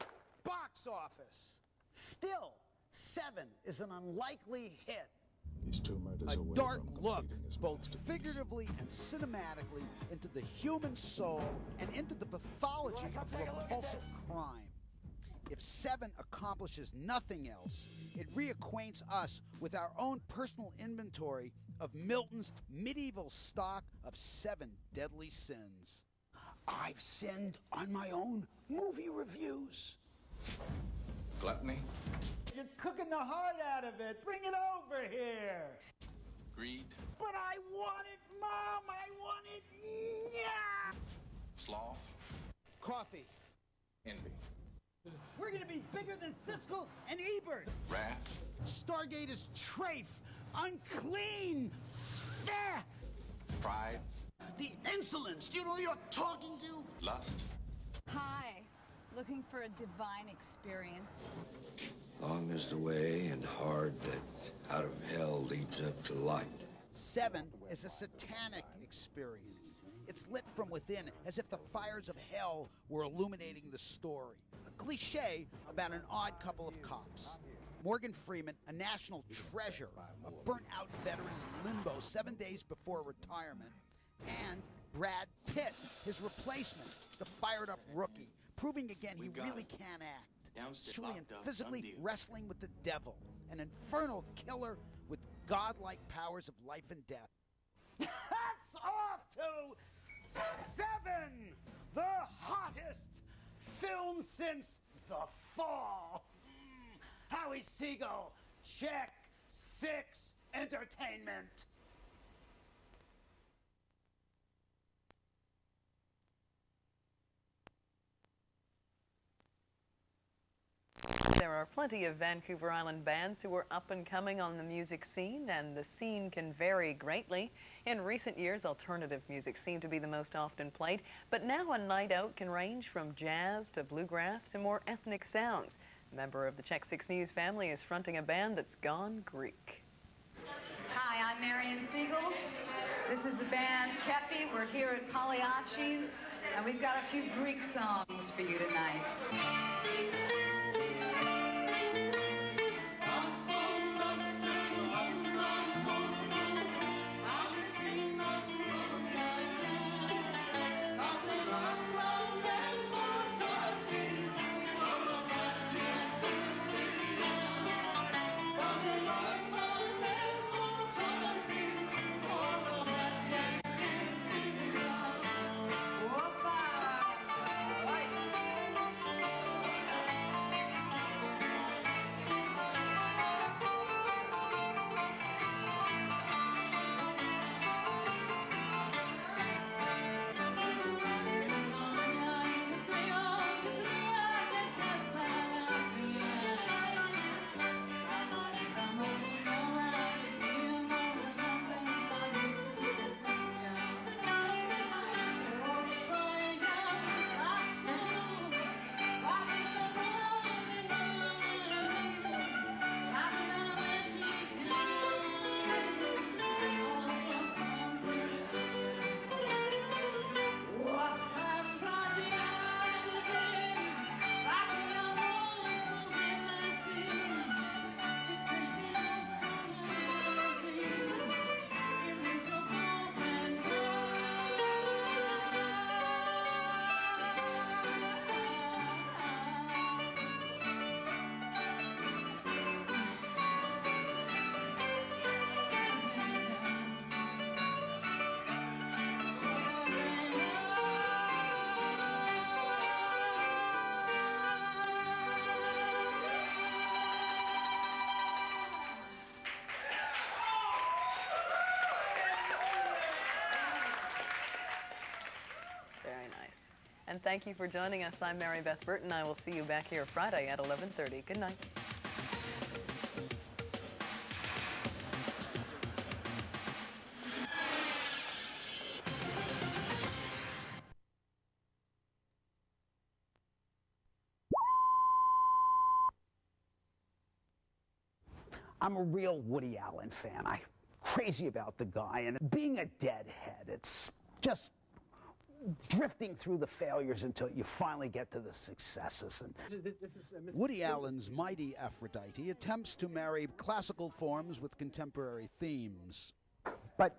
box office. Still, Seven is an unlikely hit. These two murders A away dark from look, completing his both masterpiece. figuratively and cinematically, into the human soul and into the pathology of repulsive crime. If Seven accomplishes nothing else, it reacquaints us with our own personal inventory of Milton's medieval stock of seven deadly sins. I've sinned on my own movie reviews. Gluttony. You're cooking the heart out of it. Bring it over here. Greed. But I want it, Mom. I want it. Yeah. Sloth. Coffee. Envy. We're gonna be bigger than Siskel and Ebert. Wrath. Stargate is trafe, unclean, feh. Pride. The insolence. Do you know who you're talking to? Lust. Hi. Looking for a divine experience. Long is the way and hard that out of hell leads up to light. Seven is a satanic experience. It's lit from within as if the fires of hell were illuminating the story. A cliche about an odd couple of cops. Morgan Freeman, a national treasure, a burnt-out veteran in limbo seven days before retirement, and Brad Pitt, his replacement, the fired-up rookie, proving again he really can act. Truly and physically wrestling with the devil, an infernal killer with godlike powers of life and death. Hats off to Seven, the hottest film since The Fall. Mm. Howie Siegel, Check Six Entertainment. There are plenty of Vancouver Island bands who are up and coming on the music scene, and the scene can vary greatly. In recent years, alternative music seemed to be the most often played, but now a night out can range from jazz to bluegrass to more ethnic sounds. A member of the Check Six News family is fronting a band that's gone Greek. Hi, I'm Marion Siegel. This is the band Kepi. We're here at Pagliacci's, and we've got a few Greek songs for you tonight. Thank you for joining us. I'm Mary Beth Burton. I will see you back here Friday at eleven thirty. Good night. I'm a real Woody Allen fan. I'm crazy about the guy, and being a deadhead, it's just drifting through the failures until you finally get to the successes. And Woody Allen's Mighty Aphrodite attempts to marry classical forms with contemporary themes. But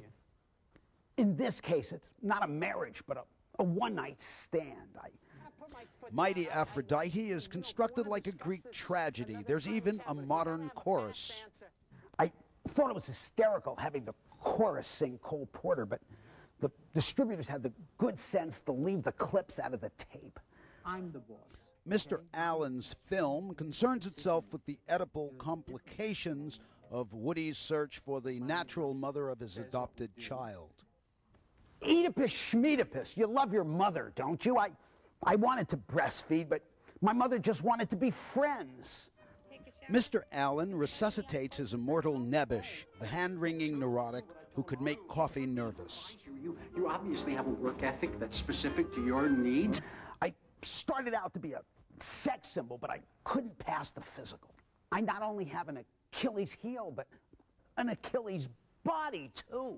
in this case, it's not a marriage, but a, a one-night stand. I, Mighty Aphrodite is constructed like a Greek tragedy. There's even a modern chorus. I thought it was hysterical having the chorus sing Cole Porter, but the distributors had the good sense to leave the clips out of the tape. I'm the boss. Mister Allen's film concerns itself with the Oedipal complications of Woody's search for the natural mother of his adopted child. Oedipus Schmeedipus, you love your mother, don't you? I, I wanted to breastfeed, but my mother just wanted to be friends. Mister Allen resuscitates his immortal Nebish, the hand-wringing neurotic who could make coffee nervous. You, you obviously have a work ethic that's specific to your needs. I started out to be a sex symbol, but I couldn't pass the physical. I not only have an Achilles heel, but an Achilles body, too.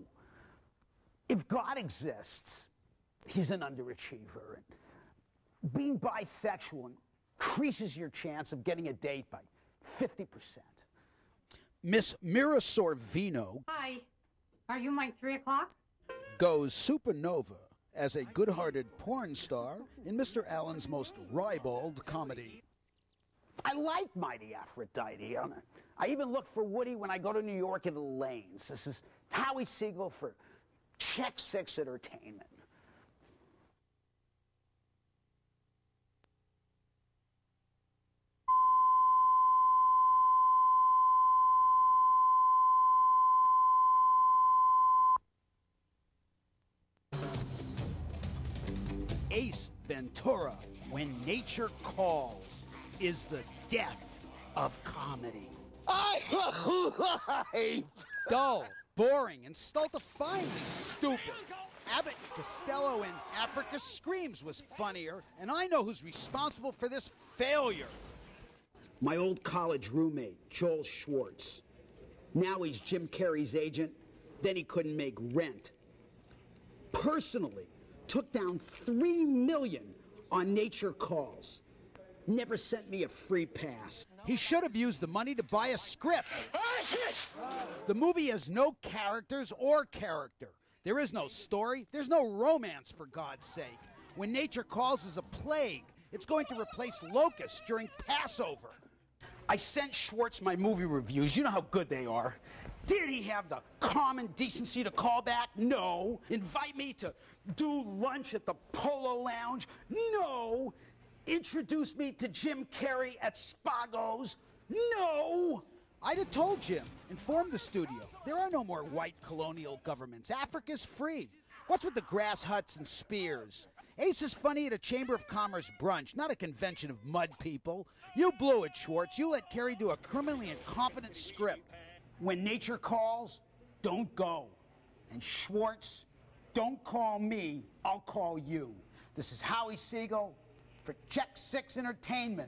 If God exists, he's an underachiever. And being bisexual increases your chance of getting a date by fifty percent. Miss Mira Sorvino Hi. Are you my three o'clock? goes supernova as a good-hearted porn star in Mister Allen's most ribald comedy. I like Mighty Aphrodite. I even look for Woody when I go to New York at Elaine's. This is Howie Siegel for Check Six Entertainment. Ace Ventura, When Nature Calls, is the death of comedy. Dull, boring, and stultifyingly stupid. Abbott and Costello in Africa Screams was funnier, and I know who's responsible for this failure. My old college roommate, Joel Schwartz. Now he's Jim Carrey's agent, then he couldn't make rent. Personally, took down three million on Nature Calls. Never sent me a free pass. He should have used the money to buy a script. The movie has no characters or character. There is no story. There's no romance, for God's sake. When Nature Calls is a plague, it's going to replace locusts during Passover. I sent Schwartz my movie reviews. You know how good they are. Did he have the common decency to call back? No. Invite me to do lunch at the Polo Lounge? No. Introduce me to Jim Carrey at Spago's? No. I'd have told Jim, informed the studio. There are no more white colonial governments. Africa's free. What's with the grass huts and spears? Ace is funny at a Chamber of Commerce brunch, not a convention of mud people. You blew it, Schwartz. You let Carrey do a criminally incompetent script. When Nature Calls, don't go. And Schwartz, don't call me, I'll call you. This is Howie Siegel for Check Six Entertainment.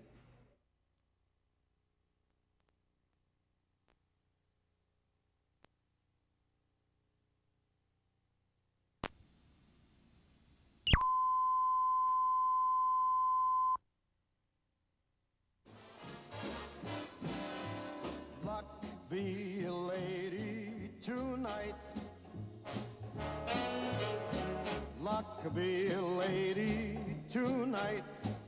Be a lady tonight. Luck be a lady tonight.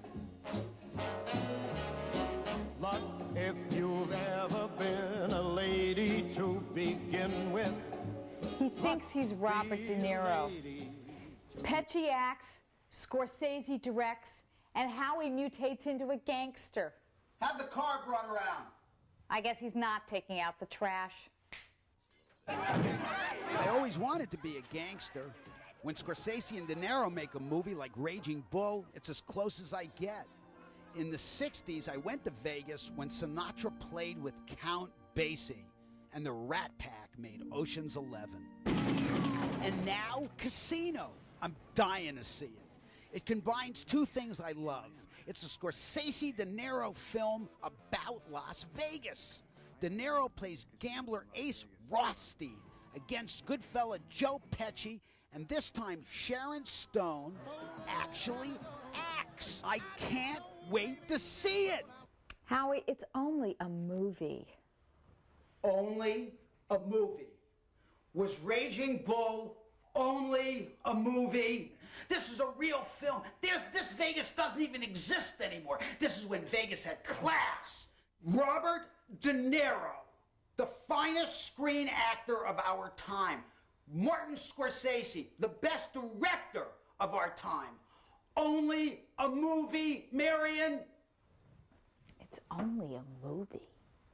Luck if you've ever been a lady to begin with. He thinks he's Robert De Niro. Pesci acts, Scorsese directs, and Howie mutates into a gangster. Have the car brought around. I guess he's not taking out the trash. I always wanted to be a gangster. When Scorsese and De Niro make a movie like Raging Bull, it's as close as I get. In the sixties, I went to Vegas when Sinatra played with Count Basie, and the Rat Pack made Ocean's Eleven. And now, Casino. I'm dying to see it. It combines two things I love. It's a Scorsese De Niro film about Las Vegas. De Niro plays gambler Ace Rothstein against Goodfella Joe Pesci, and this time Sharon Stone actually acts. I can't wait to see it. Howie, it's only a movie. Only a movie. Was Raging Bull only a movie? This is a real film. There's, this Vegas doesn't even exist anymore. This is when Vegas had class. Robert De Niro, the finest screen actor of our time. Martin Scorsese, the best director of our time. Only a movie, Marion? It's only a movie.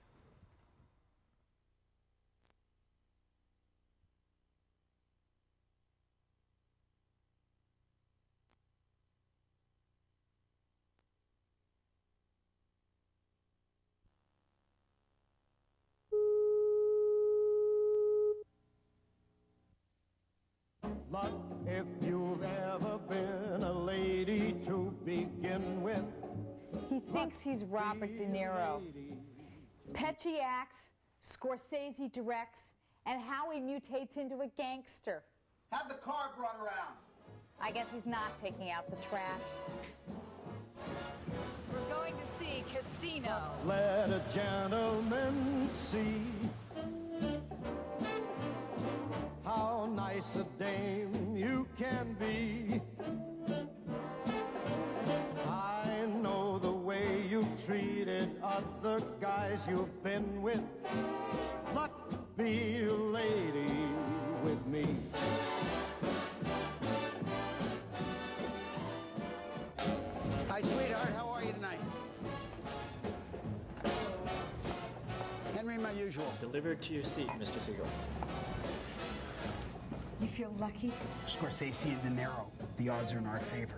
Luck, if you've ever been a lady to begin with. He thinks he's Robert De Niro. Pesci acts, Scorsese directs, and Howie mutates into a gangster. Have the car brought around. I guess he's not taking out the trash. We're going to see Casino. Let a gentleman see how nice a dame you can be. I know the way you treated other guys you've been with. Luck be a lady with me. Hi, sweetheart. How are you tonight? Henry, my usual. Delivered to your seat, Mister Siegel. You feel lucky? Scorsese and De Niro. The odds are in our favor.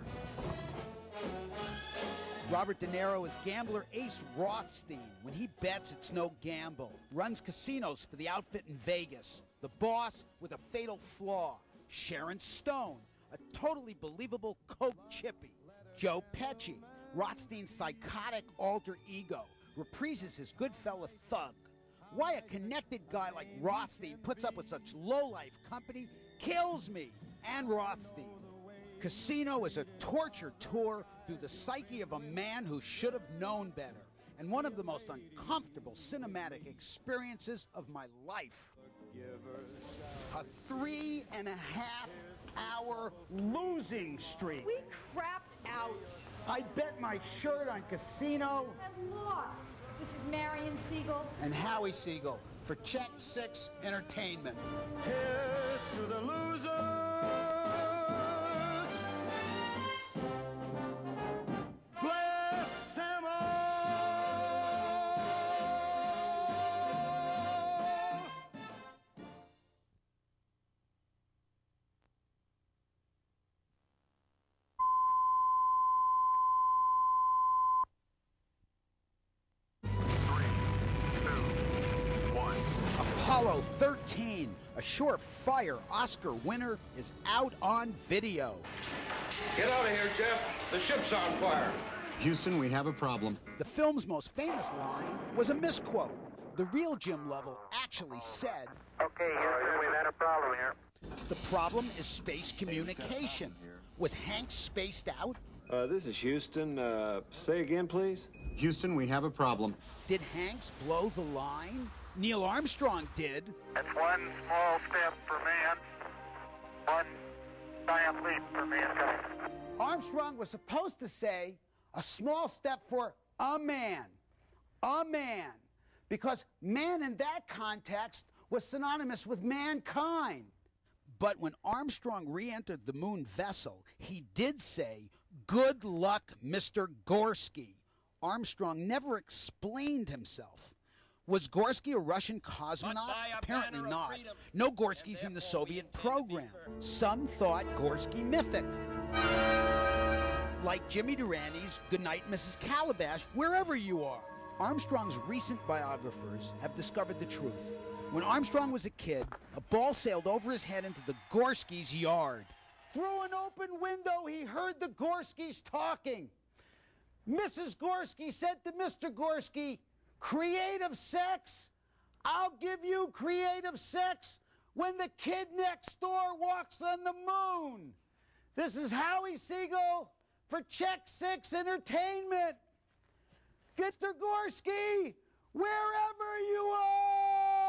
Robert De Niro is gambler Ace Rothstein. When he bets, it's no gamble. Runs casinos for the outfit in Vegas. The boss with a fatal flaw. Sharon Stone, a totally believable coke chippy. Joe Pesci, Rothstein's psychotic alter ego, reprises his Goodfella thug. Why a connected guy like Rothstein puts up with such low-life company kills me and Rothstein. Casino is a torture tour through the psyche of a man who should have known better, and one of the most uncomfortable cinematic experiences of my life. A three and a half hour losing streak. We crapped out. I bet my shirt on Casino. And lost. This is Marion Siegel. And Howie Siegel for Check Six Entertainment. Here's to the losers. Bless them all. Apollo thirteen, a surefire Oscar winner, is out on video. Get out of here, Jeff. The ship's on fire. Houston, we have a problem. The film's most famous line was a misquote. The real Jim Lovell actually said, Okay, Houston, we've had a problem here. The problem is space communication. Was Hank spaced out? Uh, this is Houston. Uh, say again, please. Houston, we have a problem. Did Hanks blow the line? Neil Armstrong did. That's one small step for man, one giant leap for mankind. Armstrong was supposed to say a small step for a man. A man. Because man in that context was synonymous with mankind. But when Armstrong re-entered the moon vessel, he did say, "Good luck, Mister Gorski." Armstrong never explained himself. Was Gorsky a Russian cosmonaut? Apparently not. No Gorskys in the Soviet program. Some thought Gorsky mythic. Like Jimmy Durante, Goodnight Missus Calabash, wherever you are. Armstrong's recent biographers have discovered the truth. When Armstrong was a kid, a ball sailed over his head into the Gorskys' yard. Through an open window, he heard the Gorskys talking. Missus Gorsky said to Mister Gorsky, "Creative sex? I'll give you creative sex when the kid next door walks on the moon." This is Howie Siegel for Check Six Entertainment. Mister Gorsky, wherever you are!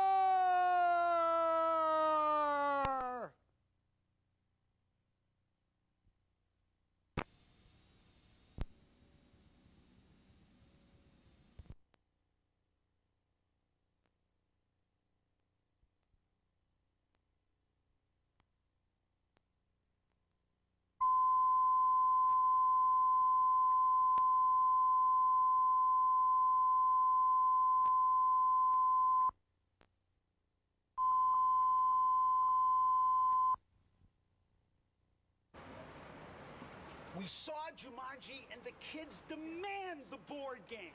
We saw Jumanji, and the kids demand the board game.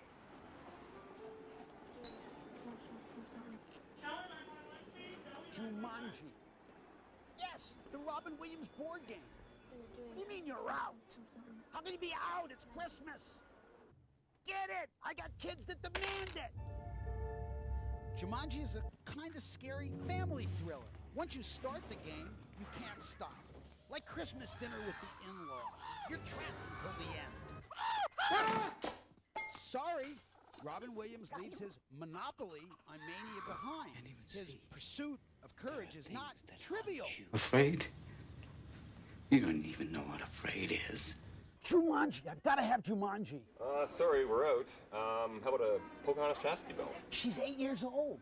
Jumanji. Yes, the Robin Williams board game. What do you mean you're out? How can you be out? It's Christmas. Get it? I got kids that demand it. Jumanji is a kind of scary family thriller. Once you start the game, you can't stop. Like Christmas dinner with the in-laws. You're trapped until the end. Sorry, Robin Williams leaves his monopoly on mania behind. His pursuit of courage is not trivial. Afraid? You don't even know what afraid is. Jumanji, I've got to have Jumanji. Uh, sorry, we're out. Um, how about a Pocahontas chastity belt? She's eight years old.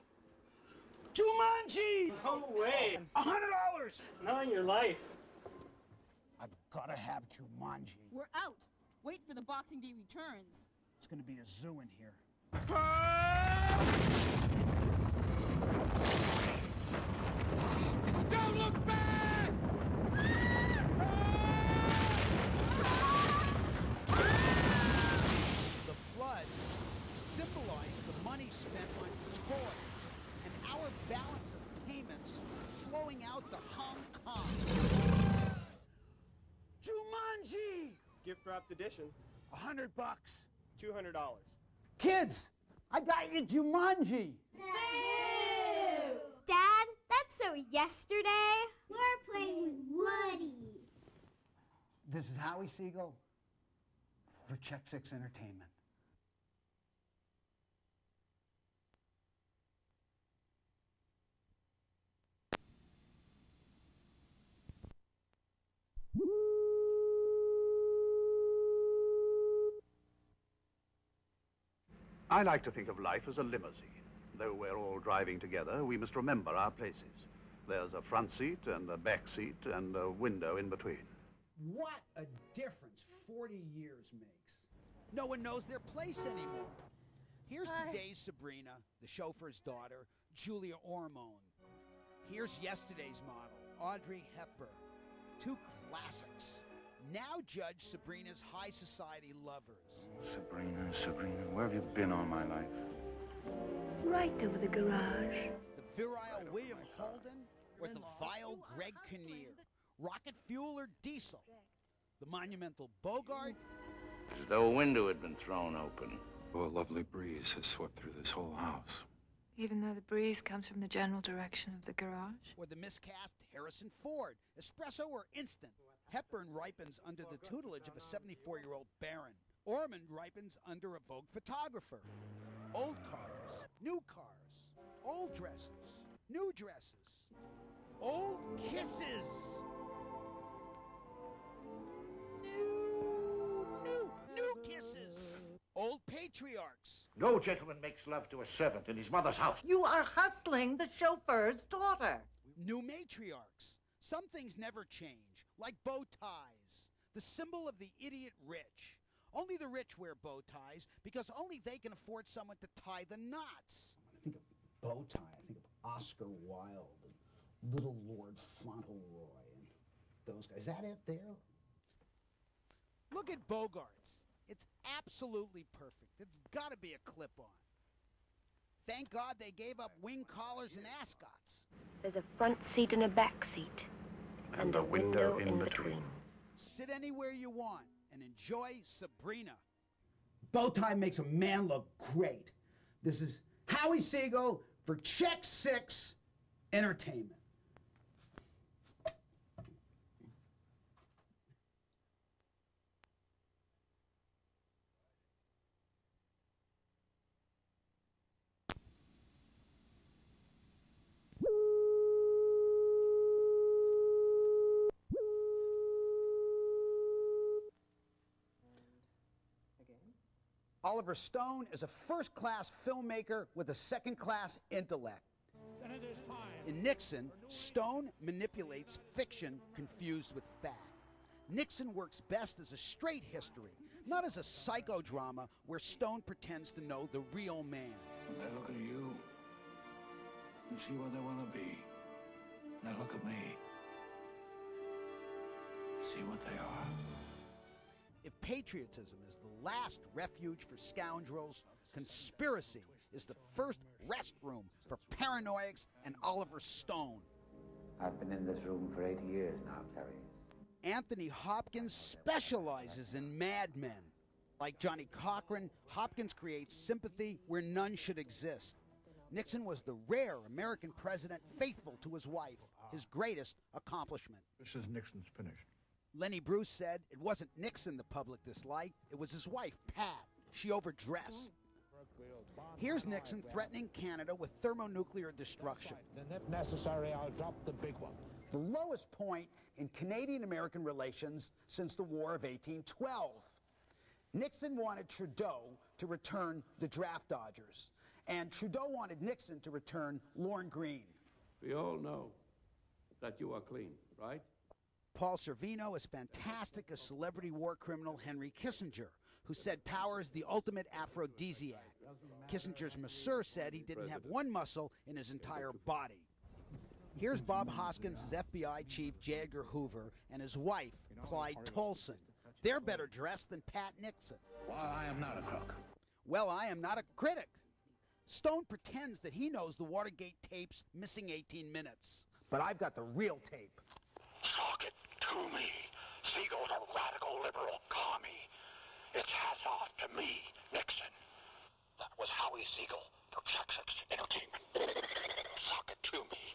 Jumanji! No way. A hundred dollars! Not in your life. I've got to have Jumanji. We're out. Wait for the Boxing Day returns. It's going to be a zoo in here. Don't look back! The floods symbolize the money spent on toys and our balance of payments flowing out to Hong Kong. Jumanji! Gift wrapped edition. A hundred bucks. Two hundred dollars. Kids, I got you Jumanji. Dad, that's so yesterday. We're playing with Woody. This is Howie Siegel for Check Six Entertainment. I like to think of life as a limousine. Though we're all driving together, we must remember our places. There's a front seat and a back seat and a window in between. What a difference forty years makes. No one knows their place anymore. Here's today's Sabrina, the chauffeur's daughter, Julia Ormond. Here's yesterday's model, Audrey Hepburn. Two classics. Now judge Sabrina's high society lovers. Sabrina, Sabrina, where have you been all my life? Right over the garage. The virile William Holden or the vile Greg Kinnear? Rocket fuel or diesel? The monumental Bogart? As though a window had been thrown open. Oh, a lovely breeze has swept through this whole house. Even though the breeze comes from the general direction of the garage? Or the miscast Harrison Ford? Espresso or instant? Hepburn ripens under the tutelage of a seventy-four-year-old baron. Ormond ripens under a Vogue photographer. Old cars, new cars, old dresses, new dresses, old kisses. New, new, new kisses. Old patriarchs. No gentleman makes love to a servant in his mother's house. You are hustling the chauffeur's daughter. New matriarchs. Some things never change, like bow ties, the symbol of the idiot rich. Only the rich wear bow ties because only they can afford someone to tie the knots. When I think of bow tie, I think of Oscar Wilde and Little Lord Fauntleroy and those guys. Is that it there? Look at Bogarts. It's absolutely perfect. It's got to be a clip-on. Thank God they gave up wing collars and ascots. There's a front seat and a back seat. And, and a a window, window in, in between. between. Sit anywhere you want and enjoy Sabrina. Bow tie makes a man look great. This is Howie Siegel for Check Six Entertainment. Oliver Stone is a first-class filmmaker with a second-class intellect. In Nixon, Stone manipulates fiction confused with fact. Nixon works best as a straight history, not as a psychodrama where Stone pretends to know the real man. When they look at you, you see what they want to be. Now look at me. See what they are. If patriotism is the last refuge for scoundrels, conspiracy is the first restroom for paranoiacs and Oliver Stone. I've been in this room for eighty years now, Terry. Anthony Hopkins specializes in madmen. Like Johnny Cochran, Hopkins creates sympathy where none should exist. Nixon was the rare American president faithful to his wife, his greatest accomplishment. Missus Nixon's finished. Lenny Bruce said it wasn't Nixon the public disliked, it was his wife, Pat. She overdressed. Here's Nixon threatening Canada with thermonuclear destruction. Then if necessary, I'll drop the big one. The lowest point in Canadian-American relations since the War of eighteen twelve. Nixon wanted Trudeau to return the draft dodgers, and Trudeau wanted Nixon to return Lorne Greene. We all know that you are clean, right? Paul Sorvino is fantastic as celebrity war criminal Henry Kissinger, who said power is the ultimate aphrodisiac. Kissinger's masseur said he didn't have one muscle in his entire body. Here's Bob Hoskins' F B I chief J. Edgar Hoover and his wife, Clyde Tolson. They're better dressed than Pat Nixon. Well, I am not a crook. Well, I am not a critic. Stone pretends that he knows the Watergate tape's missing eighteen minutes. But I've got the real tape. Talk it to me. Siegel's a radical liberal commie. It's hats off to me, Nixon. That was Howie Siegel for Check Six Entertainment. Talk it to me.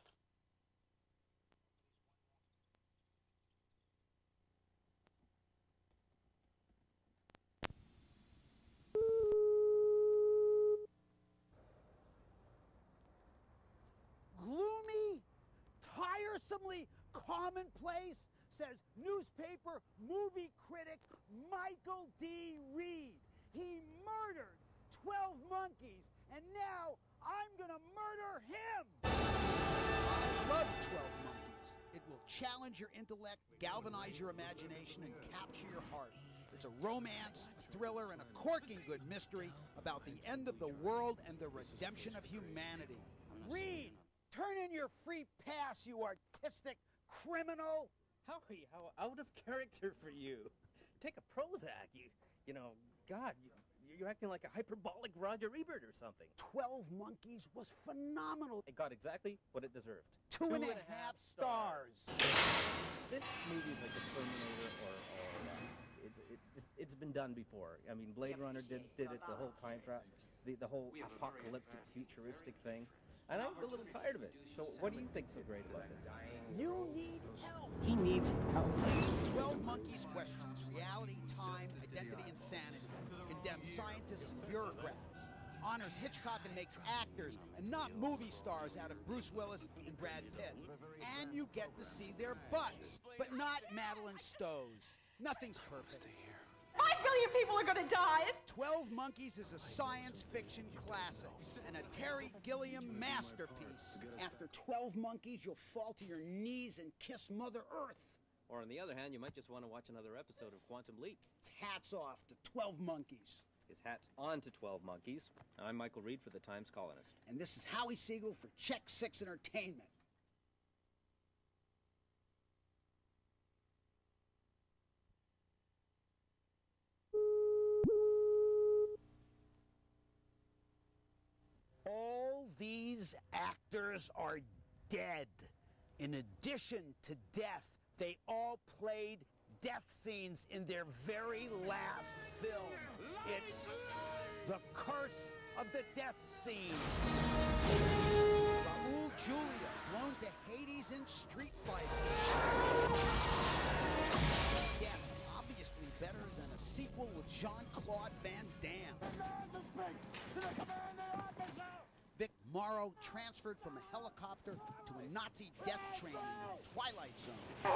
Gloomy, tiresomely commonplace, says newspaper movie critic Michael D. Reed. He murdered twelve monkeys, and now I'm gonna murder him! I love twelve monkeys. It will challenge your intellect, galvanize your imagination, and capture your heart. It's a romance, a thriller, and a corking good mystery about the end of the world and the redemption of humanity. Reed, turn in your free pass, you artistic criminal! Howie, how out of character for you. Take a Prozac, you, you know, God, you, you're acting like a hyperbolic Roger Ebert or something. Twelve Monkeys was phenomenal. It got exactly what it deserved. Two, Two and, and a half stars. stars. This movie's like the Terminator or, or uh, it's, it, it's, it's been done before. I mean, Blade Runner did, did it, the whole time travel, the, the whole apocalyptic, futuristic thing. And I'm a little tired of it. So what do you think's so great about this? You need help. He needs help. twelve Monkeys questions reality, time, identity, and sanity. Condemns scientists and bureaucrats. Honors Hitchcock and makes actors and not movie stars out of Bruce Willis and Brad Pitt. And you get to see their butts, but not Madeline Stowe's. Nothing's perfect. Five billion people are gonna die! twelve Monkeys is a science fiction classic and a Terry Gilliam masterpiece. After twelve Monkeys, you'll fall to your knees and kiss Mother Earth. Or on the other hand, you might just want to watch another episode of Quantum Leap. It's hats off to twelve Monkeys. His hat's on to twelve Monkeys. I'm Michael Reed for the Times Colonist. And this is Howie Siegel for Check Six Entertainment. All these actors are dead. In addition to death, they all played death scenes in their very last film. It's The Curse of the Death Scene. Raul Julia, blown to Hades in Street Fighter. Death, obviously better than a sequel with Jean-Claude Van Damme. Vic Morrow transferred from a helicopter to a Nazi death training in the Twilight Zone.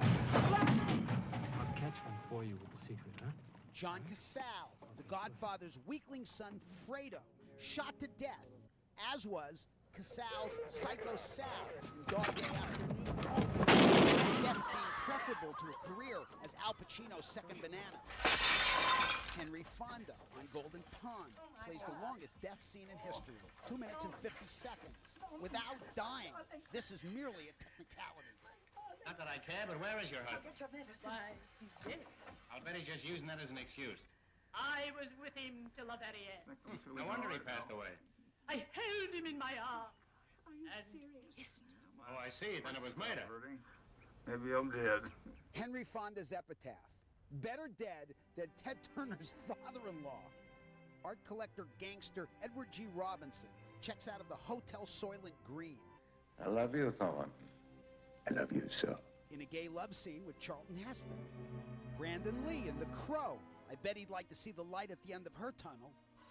I'll catch one for you with the secret, huh? John Casale, the Godfather's weakling son Fredo, shot to death, as was Casale's Psycho Sal in Dog Day Afternoon. Death being preferable to a career as Al Pacino's second banana. Henry Fonda on Golden Pond plays the longest death scene in history, two minutes and fifty seconds, without dying. This is merely a technicality. Not that I care, but where is your husband? Why, he's dead. I'll bet he's just using that as an excuse. I was with him till the very end. No wonder he passed away. I held him in my arms. Are you and serious? Oh, I see. Then it was murder. Maybe I'm dead. Henry Fonda's epitaph. Better dead than Ted Turner's father-in-law. Art collector gangster Edward G. Robinson checks out of the Hotel Soylent Green. I love you, Thornton. I love you, sir. In a gay love scene with Charlton Heston. Brandon Lee in The Crow. I bet he'd like to see the light at the end of her tunnel.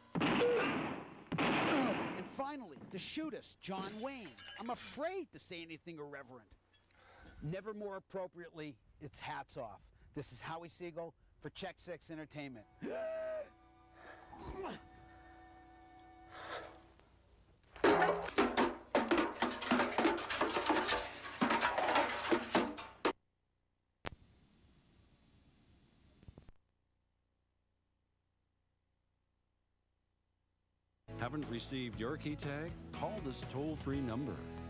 And finally, the shootist, John Wayne. I'm afraid to say anything irreverent. Never more appropriately, it's hats off. This is Howie Siegel for Check Six Entertainment. Haven't received your key tag? Call this toll-free number.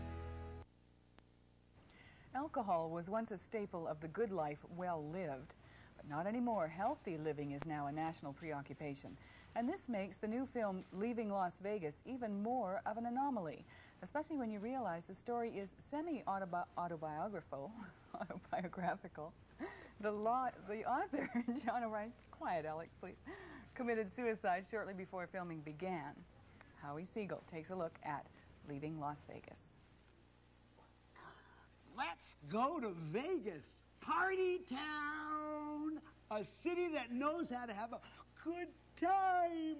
Alcohol was once a staple of the good life well lived, but not anymore. Healthy living is now a national preoccupation. And this makes the new film Leaving Las Vegas even more of an anomaly, especially when you realize the story is semi-autobiographical. autobiographical. The, law, the author, John O'Reilly, quiet Alex please, committed suicide shortly before filming began. Howie Siegel takes a look at Leaving Las Vegas. Let's go to Vegas, party town, a city that knows how to have a good time.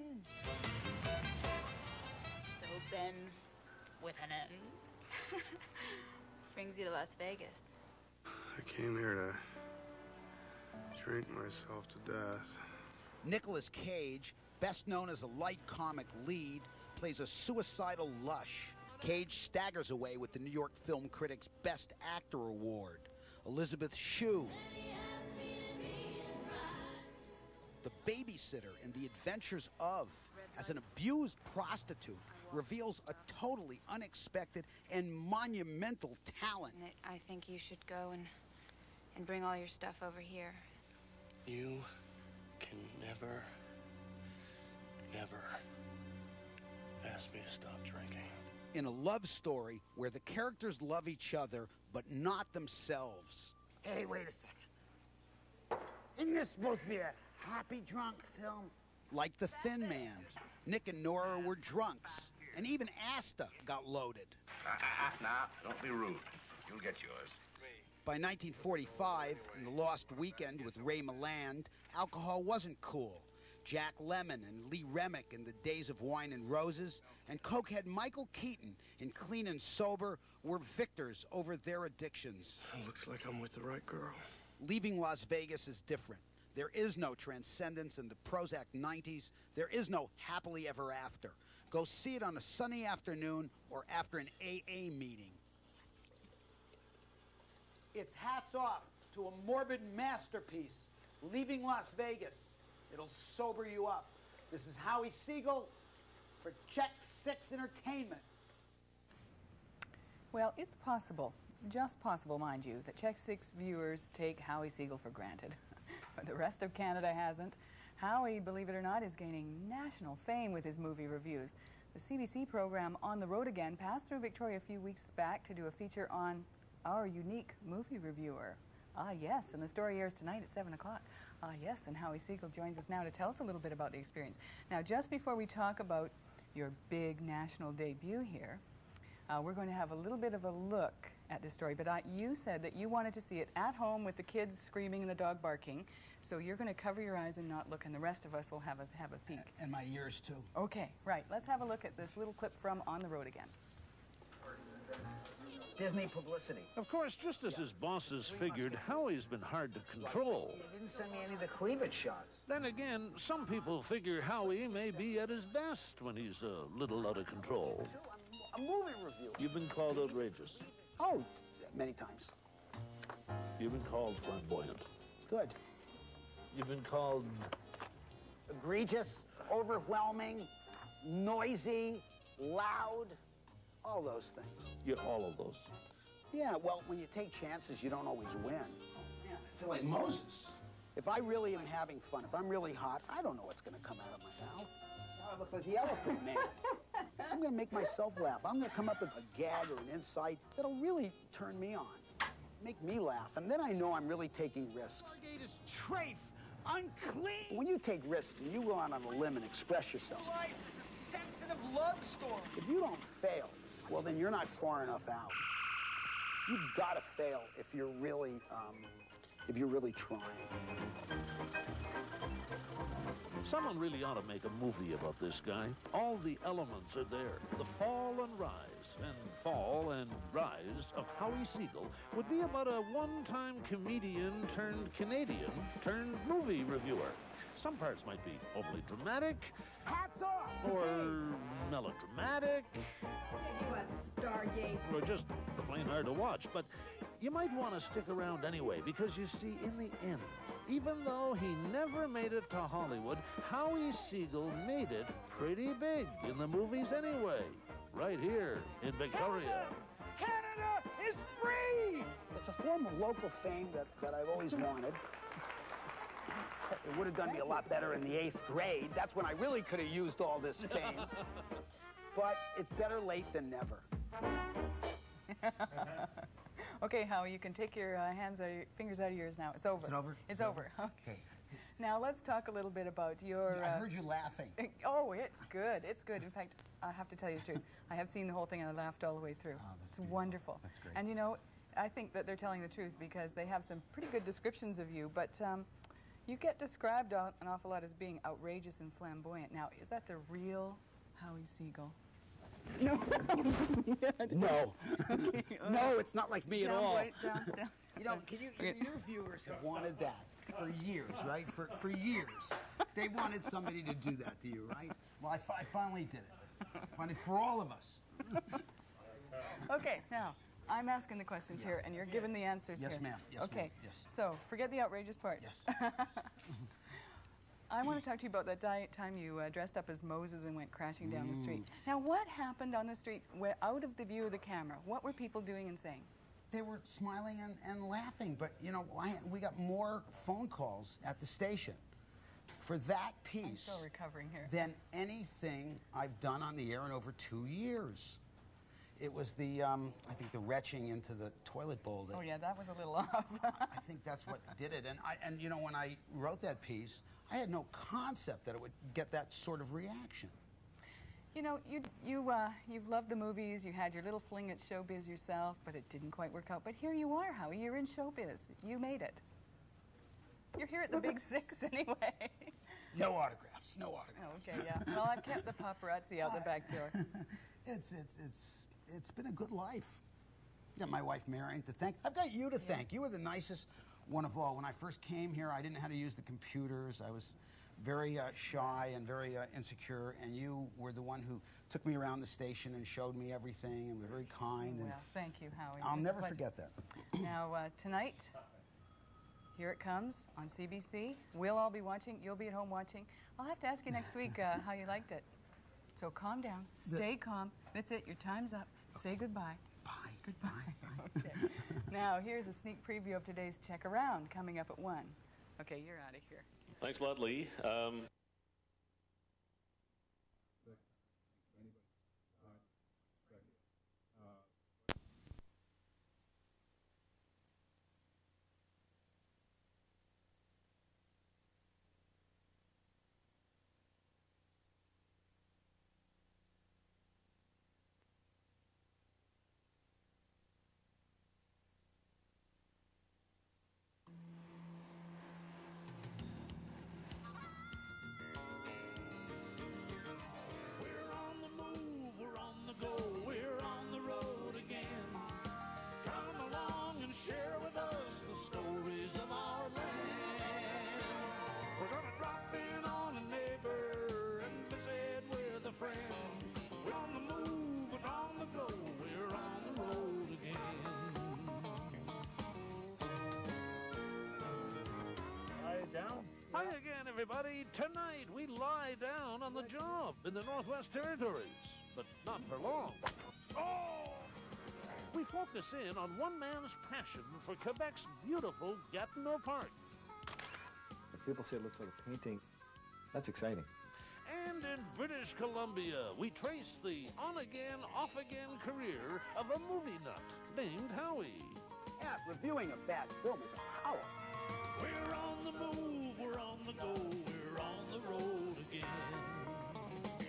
So Ben, with an N, brings you to Las Vegas. I came here to drink myself to death. Nicolas Cage, best known as a light comic lead, plays a suicidal lush. Cage staggers away with the New York Film Critics' Best Actor Award. Elizabeth Shue, the babysitter in The Adventures of, as an abused prostitute, reveals a totally unexpected and monumental talent. I think you should go and, and bring all your stuff over here. You can never, never ask me to stop drinking. In a love story where the characters love each other, but not themselves. Hey, wait a second. Isn't this supposed to be a happy drunk film? Like The Thin Man, Nick and Nora were drunks, and even Asta got loaded. Now, don't be rude. You'll get yours. By nineteen forty-five, in The Lost Weekend with Ray Milland, alcohol wasn't cool. Jack Lemmon and Lee Remick in The Days of Wine and Roses, and cokehead Michael Keaton in Clean and Sober were victors over their addictions. It looks like I'm with the right girl. Leaving Las Vegas is different. There is no transcendence in the Prozac nineties. There is no happily ever after. Go see it on a sunny afternoon or after an A A meeting. It's hats off to a morbid masterpiece, Leaving Las Vegas. It'll sober you up. This is Howie Siegel for Check Six Entertainment. Well, it's possible, just possible, mind you, that Check Six viewers take Howie Siegel for granted. But the rest of Canada hasn't. Howie, believe it or not, is gaining national fame with his movie reviews. The C B C program On the Road Again passed through Victoria a few weeks back to do a feature on our unique movie reviewer. Ah, yes, and the story airs tonight at seven o'clock. Ah, yes, and Howie Siegel joins us now to tell us a little bit about the experience. Now, just before we talk about your big national debut here, uh, we're going to have a little bit of a look at this story. But uh, you said that you wanted to see it at home with the kids screaming and the dog barking. So you're going to cover your eyes and not look, and the rest of us will have a, have a peek. And my ears, too. Okay, right. Let's have a look at this little clip from On the Road Again. Disney publicity. Of course, just as his bosses figured, Howie's been hard to control. He didn't send me any of the cleavage shots. Then again, some people figure Howie may be at his best when he's a little out of control. A movie review. You've been called outrageous. Oh, many times. You've been called flamboyant. Good. You've been called... egregious, overwhelming, noisy, loud, all those things. Yeah, all of those. Yeah, well, when you take chances, you don't always win. Yeah, I feel like Moses. If I really am having fun, if I'm really hot, I don't know what's going to come out of my mouth. Now I look like the Elephant Man. I'm going to make myself laugh. I'm going to come up with a gag or an insight that'll really turn me on, make me laugh, and then I know I'm really taking risks. Stargate is trafe, unclean. When you take risks and you go out on a limb and express yourself, life is a sensitive love story. If you don't fail, well, then you're not far enough out. You've got to fail if you're really, um, if you're really trying. Someone really ought to make a movie about this guy. All the elements are there. The fall and rise, and fall and rise of Howie Siegel would be about a one-time comedian turned Canadian turned movie reviewer. Some parts might be overly dramatic. Hats off! Or melodramatic. You a Stargate. Or just plain hard to watch. But you might want to stick around anyway, because you see, in the end, even though he never made it to Hollywood, Howie Siegel made it pretty big in the movies anyway. Right here in Victoria. Canada, Canada is free! It's a form of local fame that, that I've always wanted. It would have done me a lot better in the eighth grade. That's when I really could have used all this fame. But it's better late than never. Okay, Howie, you can take your uh, hands out of your, fingers out of yours now. It's over. Is it over? It's Is it over. over? Okay. Now let's talk a little bit about your... I uh, heard you laughing. Oh, it's good. It's good. In fact, I have to tell you the truth. I have seen the whole thing and I laughed all the way through. Oh, that's it's beautiful. wonderful. That's great. And you know, I think that they're telling the truth because they have some pretty good descriptions of you, but um, you get described an awful lot as being outrageous and flamboyant. Now, is that the real Howie Siegel? No. No. Okay. No, it's not like me at Down, all. Boy, down, down. You know, can you, can your viewers have wanted that for years, right? For, for years. They wanted somebody to do that to you, right? Well, I, fi I finally did it. Finally, for all of us. Okay, now, I'm asking the questions yeah. here, and you're giving the answers yes, here. ma'am. Yes, okay. ma'am. Yes. So, forget the outrageous part. Yes. yes. I want to talk to you about that di time you uh, dressed up as Moses and went crashing down mm. the street. Now, what happened on the street where, out of the view of the camera? What were people doing and saying? They were smiling and, and laughing, but, you know, I, we got more phone calls at the station for that piece I'm still recovering here. than anything I've done on the air in over two years. It was the, um, I think, the retching into the toilet bowl. That oh, yeah, that was a little off. I think that's what did it. And, I, and, you know, when I wrote that piece, I had no concept that it would get that sort of reaction. You know, you, you, uh, you've loved the movies, you had your little fling at showbiz yourself, but it didn't quite work out. But here you are, Howie, you're in showbiz. You made it. You're here at the Big Six anyway. No autographs, no autographs. Okay, yeah. Well, I've kept the paparazzi out the back door. It's, it's, it's, it's been a good life. I got my wife Marion to thank. I've got you to yeah. thank. You were the nicest one of all. When I first came here, I didn't know how to use the computers. I was very uh, shy and very uh, insecure, and you were the one who took me around the station and showed me everything and was very kind. Well, and thank you, Howie. I'll never forget that. Now, uh, tonight, Here it comes on C B C. We'll all be watching. You'll be at home watching. I'll have to ask you next week uh, how you liked it. So calm down. Stay the calm. That's it. Your time's up. Say goodbye. Bye. Goodbye. Okay. Now, here's a sneak preview of today's Check Around coming up at one. Okay, you're out of here. Thanks a lot, Lee. Um, Hi again, everybody. Tonight we lie down on the job in the Northwest Territories, but not for long. Oh! We focus in on one man's passion for Quebec's beautiful Gatineau Park. If people say it looks like a painting, that's exciting. And in British Columbia, we trace the on-again, off-again career of a movie nut named Howie. Yeah, reviewing a bad film is a howl. We're on the move, we're on the go, we're on the road again.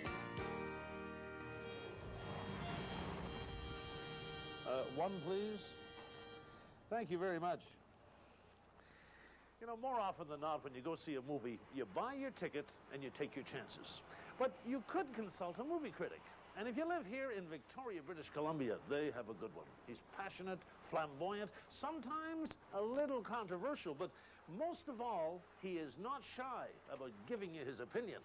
Uh, one, please. Thank you very much. You know, more often than not, when you go see a movie, you buy your ticket and you take your chances. But you could consult a movie critic. And if you live here in Victoria, British Columbia, they have a good one. He's passionate, flamboyant, sometimes a little controversial, but most of all, he is not shy about giving you his opinion.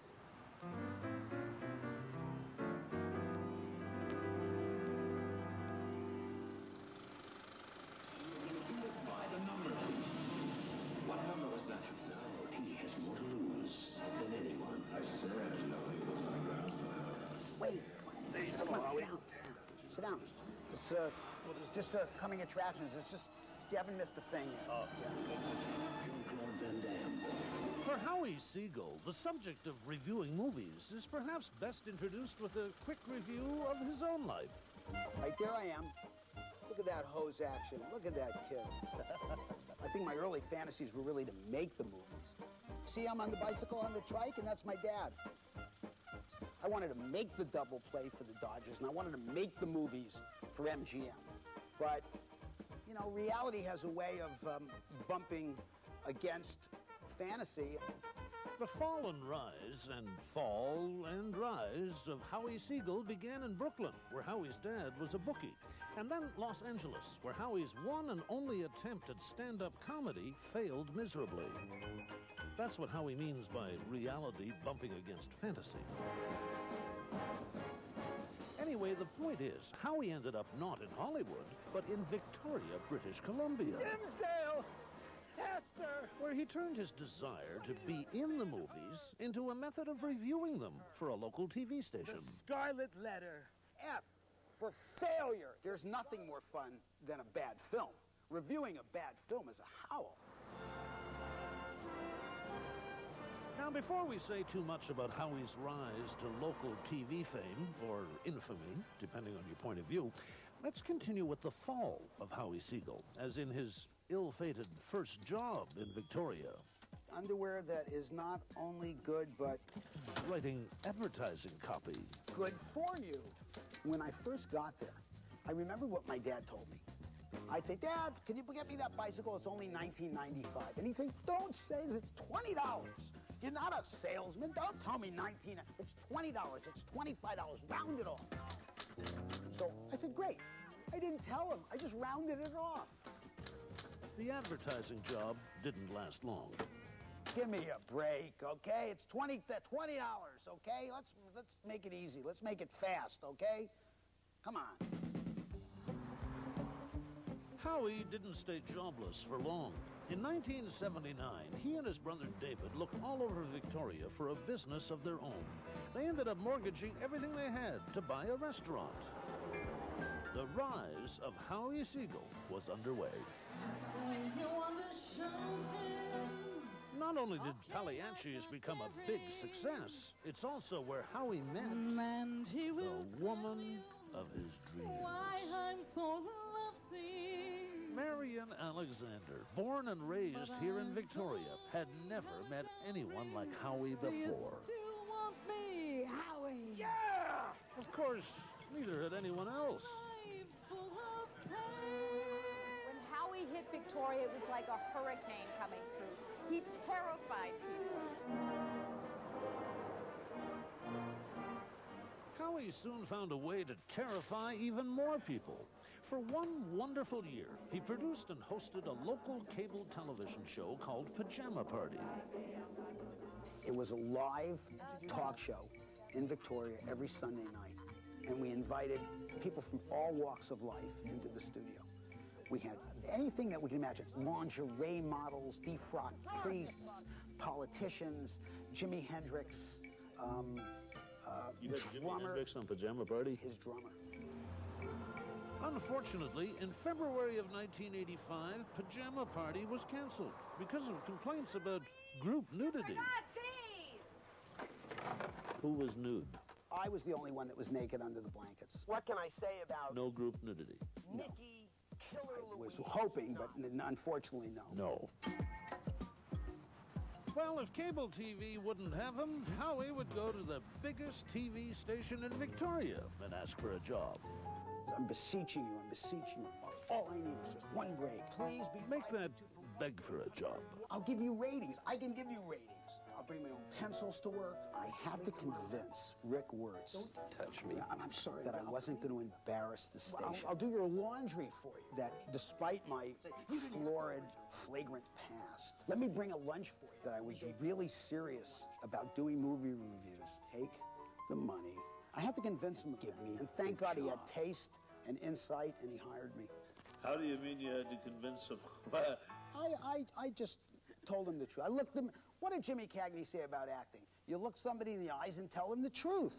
What happened was that now he has more to lose than anyone. I said nothing was my grounds to have. Wait. Come on, sit down. Sit down. It's uh, it's just uh, coming attractions. It's just you haven't missed a thing yet. Oh, yeah. Jean-Claude Van Damme. For Howie Segal, the subject of reviewing movies is perhaps best introduced with a quick review of his own life. Right there I am. Look at that hose action. Look at that kid. I think my early fantasies were really to make the movies. See, I'm on the bicycle on the trike, and that's my dad. I wanted to make the double play for the Dodgers, and I wanted to make the movies for M G M. But, you know, reality has a way of um, bumping against fantasy. The fall and rise and fall and rise of Howie Segal began in Brooklyn, where Howie's dad was a bookie, and then Los Angeles, where Howie's one and only attempt at stand-up comedy failed miserably. That's what Howie means by reality bumping against fantasy. Anyway, the point is, Howie ended up not in Hollywood, but in Victoria, British Columbia. Dimsdale! Hester! Where he turned his desire to be in the movies into a method of reviewing them for a local T V station. The Scarlet Letter. F for failure. There's nothing more fun than a bad film. Reviewing a bad film is a howl. Now, before we say too much about Howie's rise to local T V fame, or infamy, depending on your point of view, let's continue with the fall of Howie Segal, as in his ill-fated first job in Victoria. Underwear that is not only good, but writing advertising copy. Good for you. When I first got there, I remember what my dad told me. I'd say, Dad, can you get me that bicycle? It's only nineteen ninety-five. And he'd say, don't say this, it's twenty dollars. You're not a salesman. Don't tell me nineteen. It's twenty dollars. It's twenty-five dollars. Round it off. So I said, great. I didn't tell him. I just rounded it off. The advertising job didn't last long. Give me a break, okay? It's twenty dollars, okay? Let's, let's make it easy. Let's make it fast, okay? Come on. Howie didn't stay jobless for long. In nineteen seventy-nine, he and his brother David looked all over Victoria for a business of their own. They ended up mortgaging everything they had to buy a restaurant. The rise of Howie Seagull was underway. Not only did Palianchi's become a big success, it's also where Howie met the woman of his dreams. Why I'm so lovesick. Marian Alexander, born and raised here in Victoria, had never met anyone like Howie before. Do you still want me, Howie? Yeah! Of course, neither had anyone else. Life's full of pain. When Howie hit Victoria, it was like a hurricane coming through. He terrified people. Howie soon found a way to terrify even more people. For one wonderful year, he produced and hosted a local cable television show called Pajama Party. It was a live talk show in Victoria every Sunday night, and we invited people from all walks of life into the studio. We had anything that we can imagine: lingerie models, defrocked priests, politicians, Jimi Hendrix, um, uh, you had Jimi drummer, Hendrix on Pajama Party? His drummer. Unfortunately, in February of nineteen eighty-five, Pajama Party was canceled because of complaints about group nudity. Who was nude? I was the only one that was naked under the blankets. What can I say about No group nudity. No. I was hoping, but unfortunately, no. No. Well, if cable T V wouldn't have him, Howie would go to the biggest T V station in Victoria and ask for a job. I'm beseeching you, I'm beseeching you. All I need is just one break. Please be Make that beg for a job. I'll give you ratings. I can give you ratings. I'll bring my own pencils to work. I had to convince Rick Wirtz. Don't touch me. I'm, I'm sorry. That I wasn't going to embarrass the station. I'll, I'll do your laundry for you. That despite my florid, flagrant past, let me bring a lunch for you. That I was really serious about doing movie reviews. Take the money. I had to convince him to give me, and thank God he had taste and insight, and he hired me. How do you mean you had to convince him? I, I, I just told him the truth. I looked him. What did Jimmy Cagney say about acting? You look somebody in the eyes and tell them the truth.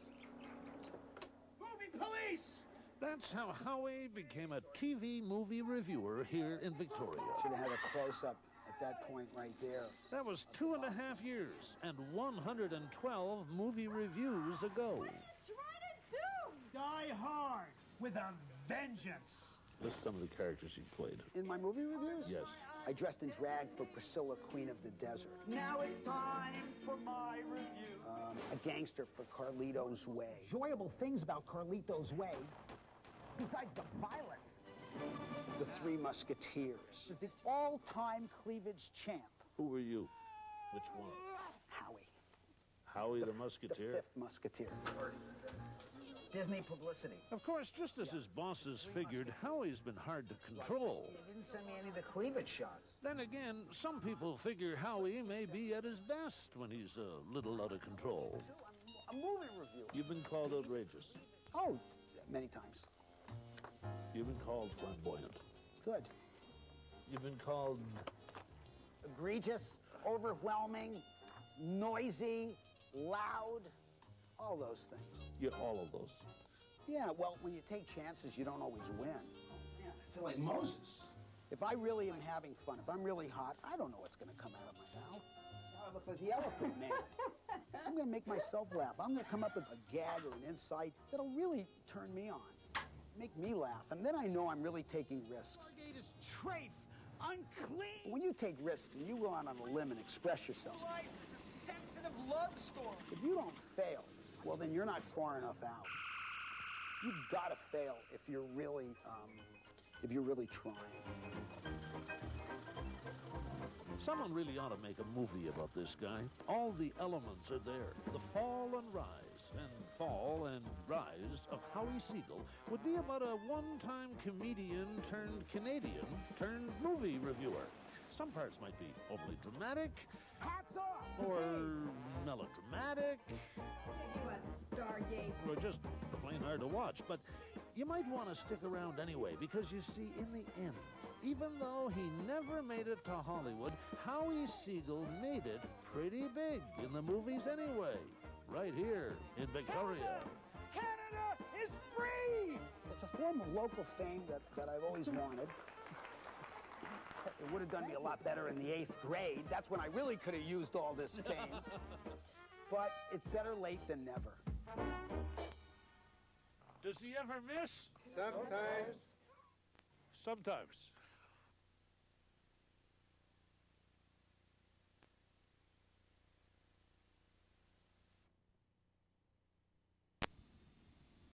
Movie police! That's how Howie became a T V movie reviewer here in Victoria. Should have had a close-up at that point right there. That was two and a half years and one hundred twelve movie reviews ago. What are you trying to do? Die hard with a vengeance. List some of the characters you played. In my movie reviews? Yes. I dressed in drag for Priscilla, Queen of the Desert. Now it's time for my review. Um, a gangster for Carlito's Way. Enjoyable things about Carlito's Way, besides the violence. The Three Musketeers. The all-time cleavage champ. Who were you? Which one? Howie. Howie the, the Musketeer? The fifth Musketeer. Disney publicity. Of course, just as his bosses figured, Howie's been hard to control. He didn't send me any of the cleavage shots. Then again, some people figure Howie may be at his best when he's a little out of control. A movie review. You've been called outrageous. Oh, many times. You've been called flamboyant. Good. You've been called... egregious, overwhelming, noisy, loud, all those things. Yeah, all of those. Yeah, well, when you take chances, you don't always win. Yeah, I feel like Moses. If I really am having fun, if I'm really hot, I don't know what's going to come out of my mouth. Now I look like the Elephant Man. I'm going to make myself laugh. I'm going to come up with a gag or an insight that'll really turn me on, make me laugh, and then I know I'm really taking risks. Stargate is trafe, unclean. When you take risks and you go out on a limb and express yourself, Life is a sensitive love story. if you don't fail, well, then you're not far enough out. You've got to fail if you're really, um, if you're really trying. Someone really ought to make a movie about this guy. All the elements are there. The fall and rise, and fall and rise of Howie Seagull would be about a one-time comedian turned Canadian turned movie reviewer. Some parts might be overly dramatic, Hats off! or melodramatic, I'll give you a Stargate. or just plain hard to watch. But You might want to stick around anyway, because you see, in the end, even though he never made it to Hollywood, Howie Segal made it pretty big in the movies anyway, right here in Victoria. Canada is free! It's a form of local fame that, that I've always wanted. It would have done me a lot better in the eighth grade. That's when I really could have used all this fame. But it's better late than never. Does he ever miss? Sometimes. Sometimes.